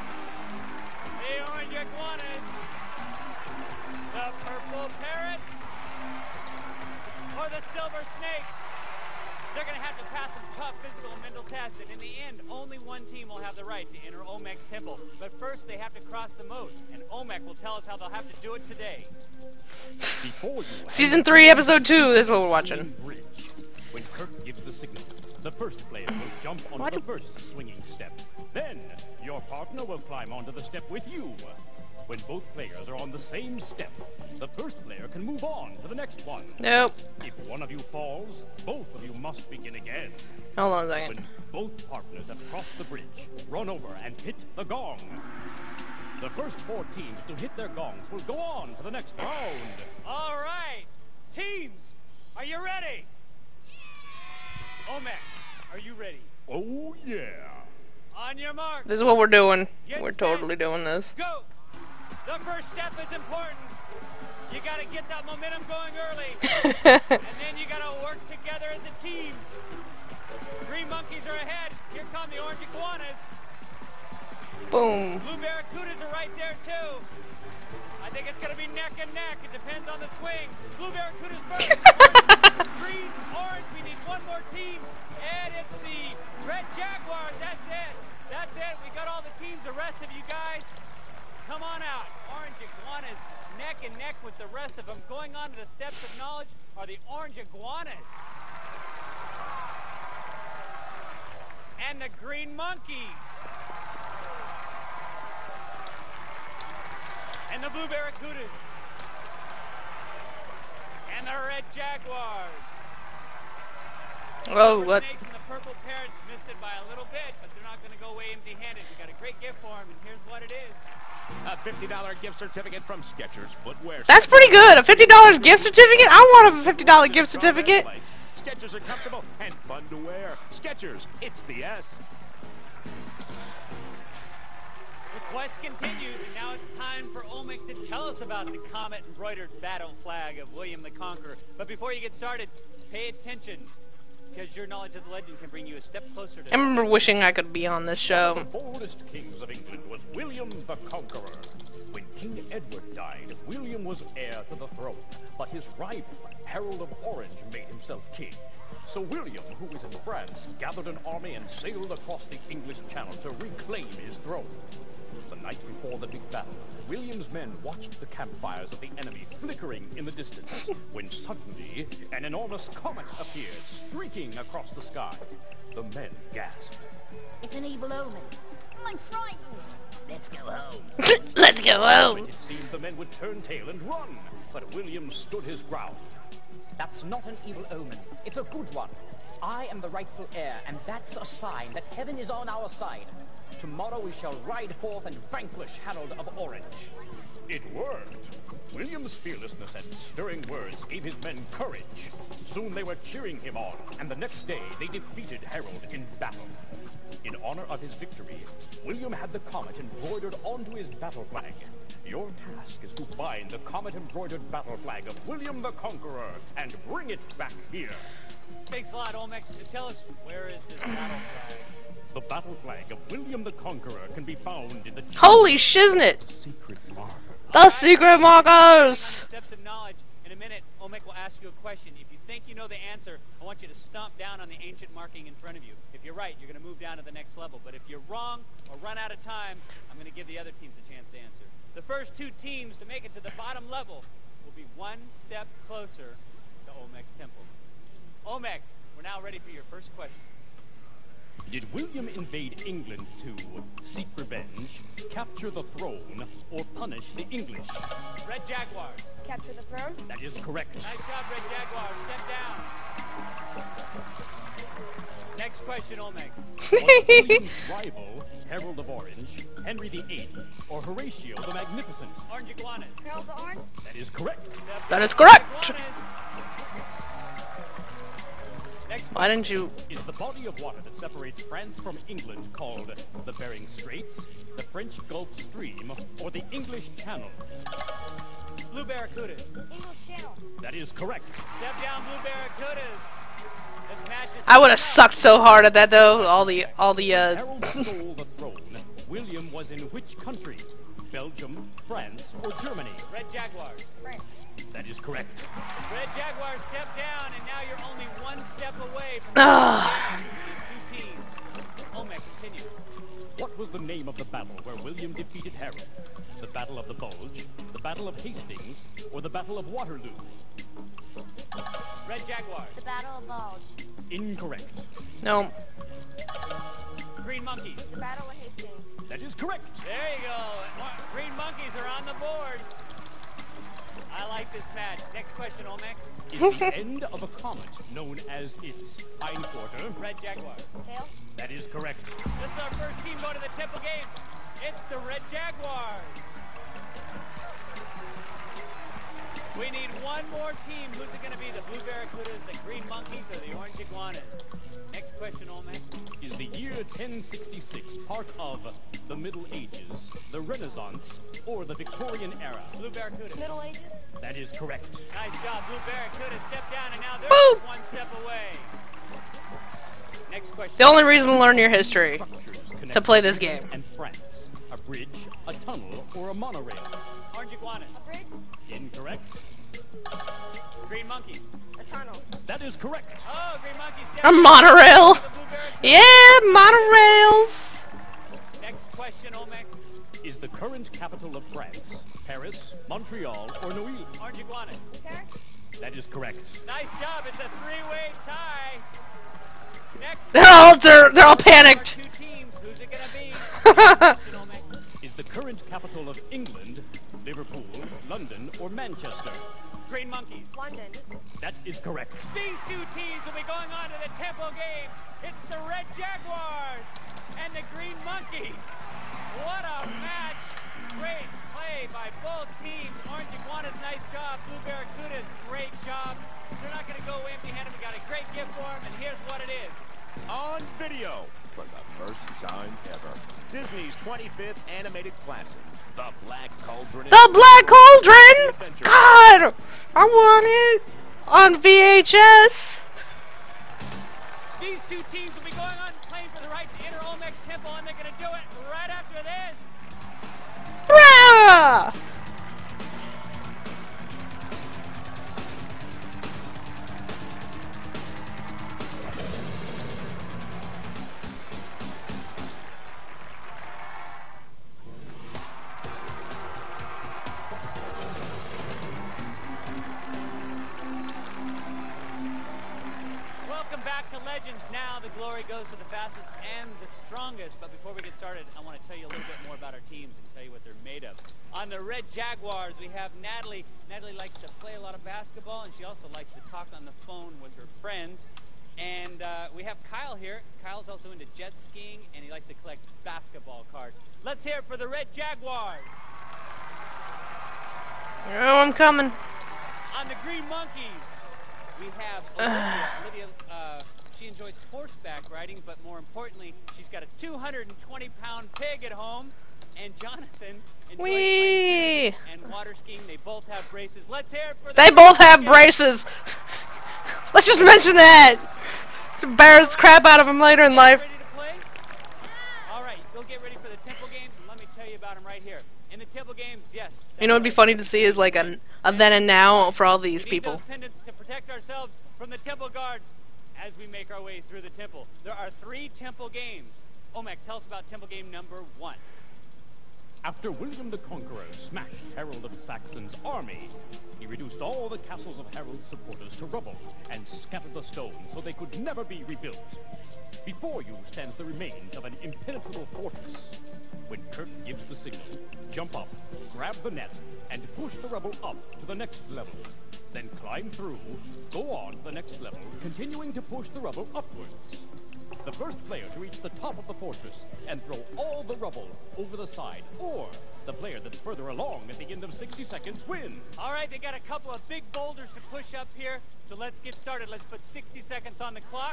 The Orange Iguanas? The Purple Parrots? Or the Silver Snakes? They're going to have to pass some tough physical and mental tests, and in the end, only one team will have the right to enter Olmec's temple. But first, they have to cross the moat, and Olmec will tell us how they'll have to do it today. Before you Season 3, Episode 2. This is what we're watching. Bridge. When Kirk gives the signal, the first player will jump onto the first swinging step. Then, your partner will climb onto the step with you. When both players are on the same step, the first player can move on to the next one. Nope. If one of you falls, both of you must begin again. Hold on a second. When both partners have crossed the bridge, run over and hit the gong. The first 4 teams to hit their gongs will go on to the next round. All right, teams, are you ready? Olmec, are you ready? Oh, yeah. On your mark. This is what we're doing. Get We're set. totally doing this. Go! The first step is important. You gotta get that momentum going early. And then you gotta work together as a team. Green Monkeys are ahead. Here come the Orange Iguanas. Boom. Blue Barracudas are right there too. I think it's gonna be neck and neck. It depends on the swing. Blue Barracudas first. Green, orange, we need one more team. And it's the Red Jaguars. That's it. That's it. We got all the teams. The rest of you guys, come on out. Orange Iguanas neck and neck with the rest of them. Going on to the steps of knowledge are the Orange Iguanas. And the Green Monkeys. And the Blue Barracudas. And the Red Jaguars. Oh, Silver what? Snakes and the Purple Parrots missed it by a little bit, but they're not going to go away empty-handed. We got a great gift for them, and here's what it is. A $50 gift certificate from Skechers Footwear. That's pretty good. A $50 gift certificate? I want a $50 gift certificate. Skechers are comfortable and fun to wear. Skechers, it's the S. The quest continues, and now it's time for Olmec to tell us about the comet-embroidered battle flag of William the Conqueror. But before you get started, pay attention, because your knowledge of the legend can bring you a step closer to... I remember wishing I could be on this The show. boldest kings of England was William the Conqueror. When King Edward died, William was heir to the throne, but his rival, Harold of Orange, made himself king. So William, who was in France, gathered an army and sailed across the English Channel to reclaim his throne. The night before the big battle, William's men watched the campfires of the enemy flickering in the distance, when suddenly an enormous comet appeared, streaking across the sky. The men gasped. It's an evil omen. I'm frightened. Let's go home. Let's go home. It seemed the men would turn tail and run, but William stood his ground. That's not an evil omen. It's a good one. I am the rightful heir, and that's a sign that heaven is on our side. Tomorrow we shall ride forth and vanquish Harold of Orange. It worked. William's fearlessness and stirring words gave his men courage. Soon they were cheering him on, and the next day they defeated Harold in battle. In honor of his victory, William had the comet embroidered onto his battle flag. Your task is to find the comet-embroidered battle flag of William the Conqueror and bring it back here. Thanks a lot, Olmec. So tell us, where is this battle flag? The battle flag of William the Conqueror can be found in the Holy shiznit! secret marker. The secret markers! Steps of knowledge. In a minute, Olmec will ask you a question. If you think you know the answer, I want you to stomp down on the ancient marking in front of you. If you're right, you're going to move down to the next level. But if you're wrong or run out of time, I'm going to give the other teams a chance to answer. The first 2 teams to make it to the bottom level will be one step closer to Olmec's temple. Olmec, we're now ready for your first question. Did William invade England to seek revenge, capture the throne, or punish the English? Red Jaguar. Capture the throne? That is correct. Nice job, Red Jaguar. Step down. Next question, Olmec. Was William's rival, Harold of Orange, Henry VIII, or Horatio the Magnificent? Orange iguanas. Harold the Orange? That is correct. That is correct. Next Why didn't you? Is the body of water that separates France from England called the Bering Straits, the French Gulf Stream, or the English Channel? Blue Barracudas. English Channel. That is correct. Step down, Blue Barracudas. This match is I would have sucked so hard at that though. Harold stole the throne. William was in which country? Belgium, France, or Germany? Red Jaguars. France. That is correct. Red Jaguars, step down, and now you're only one step away from Ah. the two teams. Olmec, continue. What was the name of the battle where William defeated Harold? The Battle of the Bulge, the Battle of Hastings, or the Battle of Waterloo? Red Jaguars. The Battle of Bulge. Incorrect. No. Green Monkeys. The Battle of Hastings. That is correct. There you go. Green Monkeys are on the board. I like this match. Next question, Olmec. Is the end of a comet known as its hindquarter? Red Jaguar. Tail. That is correct. This is our first team going to the Temple Games. It's the Red Jaguars. We need one more team. Who's it going to be? The Blue Barracudas, the Green Monkeys, or the Orange Iguanas? Next question, Olmec. Is the year 1066 part of the Middle Ages, the Renaissance, or the Victorian era? Blue Barracudas. Middle Ages. That is correct. Nice job, Blue Barracudas. Step down, and now they're Boom. just one step away. Next question. The only reason to learn your history Structures connect to play this game. and France. A bridge, a tunnel, or a monorail? Orange Iguanas. A bridge. Incorrect. Green Monkeys. A tunnel. That is correct. Oh, Green Monkeys. Step A down. monorail. The Blue Barracudas. Yeah, monorails. Next question, Olmec. Is the current capital of France Paris, Montreal, or Neuilly? Orange Iguanas. Paris. That is correct. Nice job. It's a three-way tie. Next. They're all Our panicked. two teams. Who's it gonna be? Question, Olmec. Is the current capital of England Liverpool, London, or Manchester? Green Monkeys. London. That is correct. These two teams will be going on to the Temple Games. It's the Red Jaguars and the Green Monkeys. What a match. Great play by both teams. Orange Iguanas, nice job. Blue Barracudas, great job. They're not going to go empty-handed. We got a great gift for them, and here's what it is. On video, for the first time ever, Disney's 25th animated classic, The Black Cauldron. The Black Cauldron. God, I want it on VHS. These two teams will be going on playing for the right to enter Olmec's Temple, and they're going to do it right after this. Rah! Welcome back to Legends. Now the glory goes to the fastest and the strongest. But before we get started, I want to tell you a little bit more about our teams and tell you what they're made of. On the Red Jaguars, we have Natalie. Natalie likes to play a lot of basketball, and she also likes to talk on the phone with her friends. And we have Kyle here. Kyle's also into jet skiing, and he likes to collect basketball cards. Let's hear it for the Red Jaguars. Oh, I'm coming. On the Green Monkeys, we have Olivia. She enjoys horseback riding, but more importantly, she's got a 220-pound pig at home. And Jonathan enjoys playing tennis and water skiing. They both have braces. Let's hear it for They both have braces. Let's just mention that. Just embarrass the crap out of them later in life. Ready to play? All right, go get ready for the Temple Games, and let me tell you about them right here. In the Temple Games, yes. You know what'd be funny to see is like a then and now for all these We need people. those pendants to protect ourselves from the Temple Guards as we make our way through the temple. There are 3 Temple Games. Olmec, tell us about Temple Game number 1. After William the Conqueror smashed Harold of Saxon's army, he reduced all the castles of Harold's supporters to rubble and scattered the stones so they could never be rebuilt. Before you stands the remains of an impenetrable fortress. When Kirk gives the signal, jump up, grab the net, and push the rubble up to the next level. Then climb through, go on to the next level, continuing to push the rubble upwards. The first player to reach the top of the fortress and throw all the rubble over the side, or the player that's further along at the end of 60 seconds wins. All right, they got a couple of big boulders to push up here, so let's get started. Let's put 60 seconds on the clock.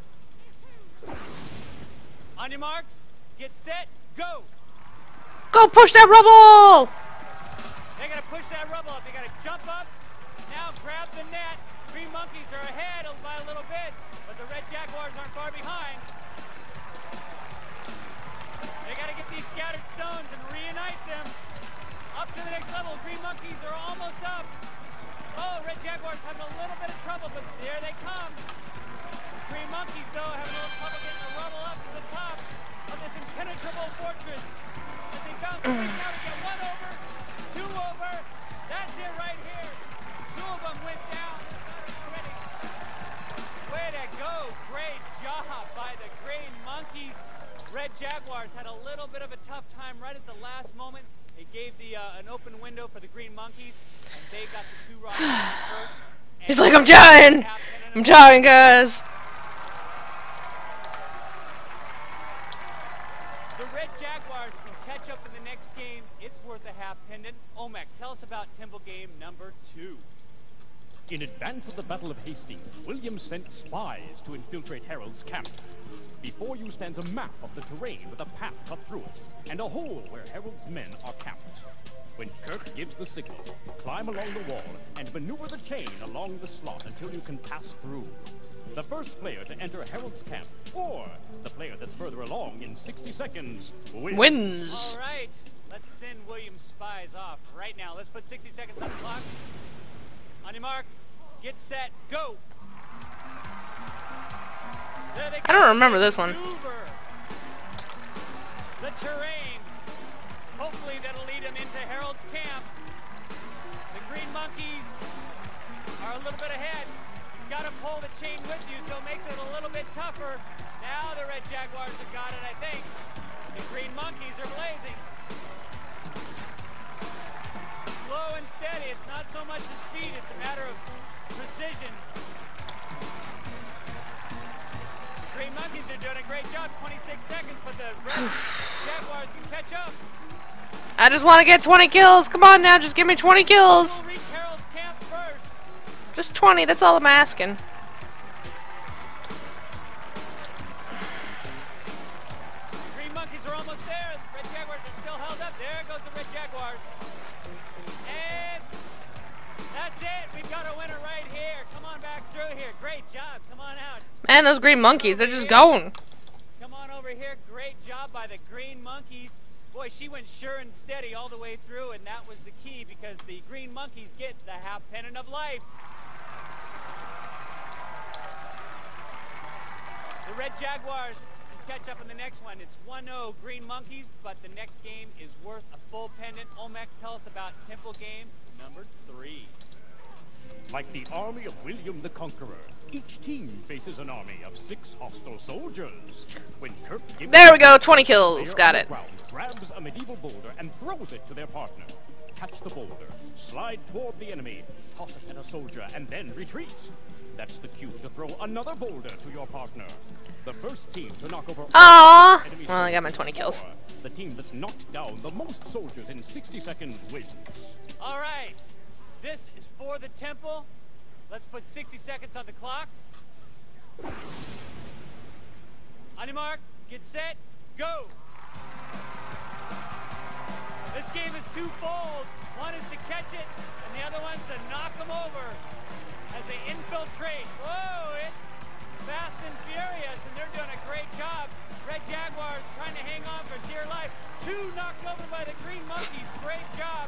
On your marks, get set, go! Go push that rubble! They gotta push that rubble up. They gotta jump up. Now grab the net. Green Monkeys are ahead by a little bit, but the Red Jaguars aren't far behind. They gotta get these scattered stones and reunite them. Up to the next level. Green Monkeys are almost up. Oh, Red Jaguars having a little bit of trouble, but there they come. Green Monkeys, though, having a little trouble getting the rubble up to the top of this impenetrable fortress. As they bounce away now to get one over, two over. That's it right here. Two of them went down. Way to go. Great job by the Green Monkeys. Red Jaguars had a little bit of a tough time right at the last moment. They gave an open window for the Green Monkeys, and they got the two rocks first. He's like, I'm dying! I'm dying, guys! The Red Jaguars can catch up in the next game. It's worth a half pendant. Olmec, tell us about Temple game number 2. In advance of the Battle of Hastings, William sent spies to infiltrate Harold's camp. Before you stands a map of the terrain with a path cut through it, and a hole where Harold's men are camped. When Kirk gives the signal, climb along the wall and maneuver the chain along the slot until you can pass through. The first player to enter Harold's camp, or the player that's further along in 60 seconds, wins. All right, let's send William's spies off right now. Let's put 60 seconds on the clock. On your marks, get set, go. There they go. I don't remember this one. The terrain. Hopefully that'll lead them into Harold's camp. The Green Monkeys are a little bit ahead. You've got to pull the chain with you, so it makes it a little bit tougher. Now the Red Jaguars have got it, I think. The Green Monkeys are blazing. Slow and steady. It's not so much the speed, it's a matter of precision. The Green Monkeys are doing a great job. 26 seconds, but the Red Jaguars can catch up. I just want to get 20 kills. Come on now, just give me 20 kills. We'll reach Harold's camp first. Just 20, that's all I'm asking. Green Monkeys are almost there. The Red Jaguars are still held up. There goes the Red Jaguars. And that's it. We've got a winner right here. Come on back through here. Great job. Come on out. Man, those Green Monkeys, they're just going. Come on over here. Great job by the Green Monkeys. Boy, she went sure and steady all the way through, and that was the key because the Green Monkeys get the half pendant of life. The Red Jaguars can catch up in the next one. It's 1-0 Green Monkeys, but the next game is worth a full pendant. Olmec, tell us about Temple game number 3. Like the army of William the Conqueror, each team faces an army of 6 hostile soldiers. When Kirk gives there we go, 20 kills. Got it. Grabs a medieval boulder and throws it to their partner. Catch the boulder, slide toward the enemy, toss it at a soldier, and then retreat. That's the cue to throw another boulder to your partner. The first team to knock over all enemy well, I got my 20 kills. The team that's knocked down the most soldiers in 60 seconds wins. All right, this is for the Temple. Let's put 60 seconds on the clock. On your mark, get set, go. This game is twofold. One is to catch it, and the other one's to knock them over as they infiltrate. Whoa, it's fast and furious, and they're doing a great job. Red Jaguars trying to hang on for dear life. 2 knocked over by the Green Monkeys. Great job.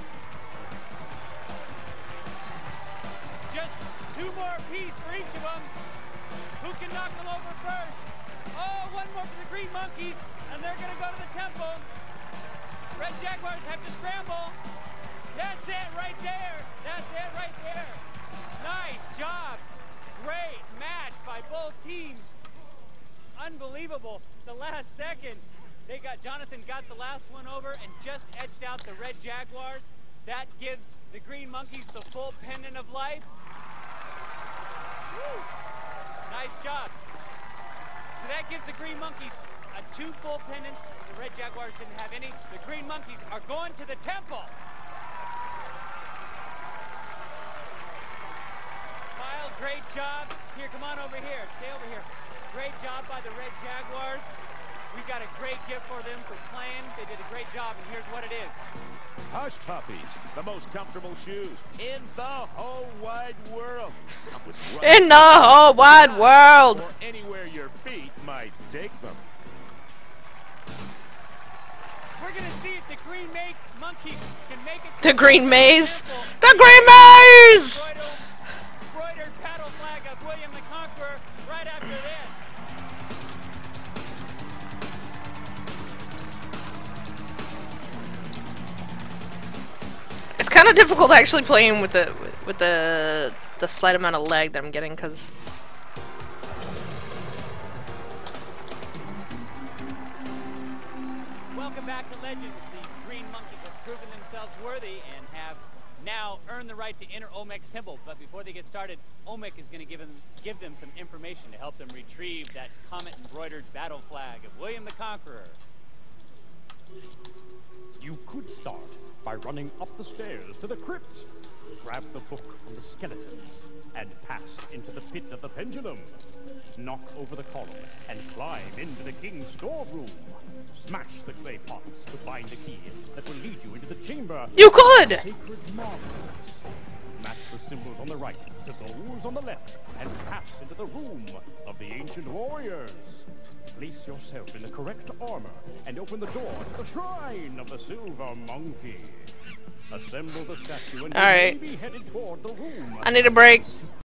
Just 2 more apiece for each of them. Who can knock them over first? Oh, 1 more for the Green Monkeys, and they're going to go to the Temple. Red Jaguars have to scramble. That's it right there. That's it right there. Nice job. Great match by both teams. Unbelievable. The last second, Jonathan got the last one over and just edged out the Red Jaguars. That gives the Green Monkeys the full pendant of life. Woo. Nice job. So that gives the Green Monkeys 2 full pendants. The Red Jaguars didn't have any. The Green Monkeys are going to the temple. Kyle, great job. Here, come on over here. Stay over here. Great job by the Red Jaguars. We got a great gift for them for playing. They did a great job, and here's what it is. Hush Puppies, the most comfortable shoes in the whole wide world. In the whole wide world. Or anywhere your feet might take them. We're gonna see if the Green Monkeys can make it. The Green Maze. The Green Maze. Embroidered battle flag of William the Conqueror right after this. It's kind of difficult actually playing with the slight amount of lag that I'm getting, because welcome back to Legends. The Green Monkeys have proven themselves worthy and have now earned the right to enter Olmec's temple. But before they get started, Olmec is going to give them some information to help them retrieve that comet embroidered battle flag of William the Conqueror. You could start by running up the stairs to the crypt. Grab the book from the skeletons and pass into the pit of the pendulum. Knock over the column and climb into the king's storeroom. Smash the clay pots to find the key that will lead you into the chamber. You could! Sacred marbles. Match the symbols on the right to those on the left and pass into the room of the ancient warriors. Place yourself in the correct armor and open the door to the shrine of the Silver Monkey. Assemble the statue and be headed toward the room. I need a break.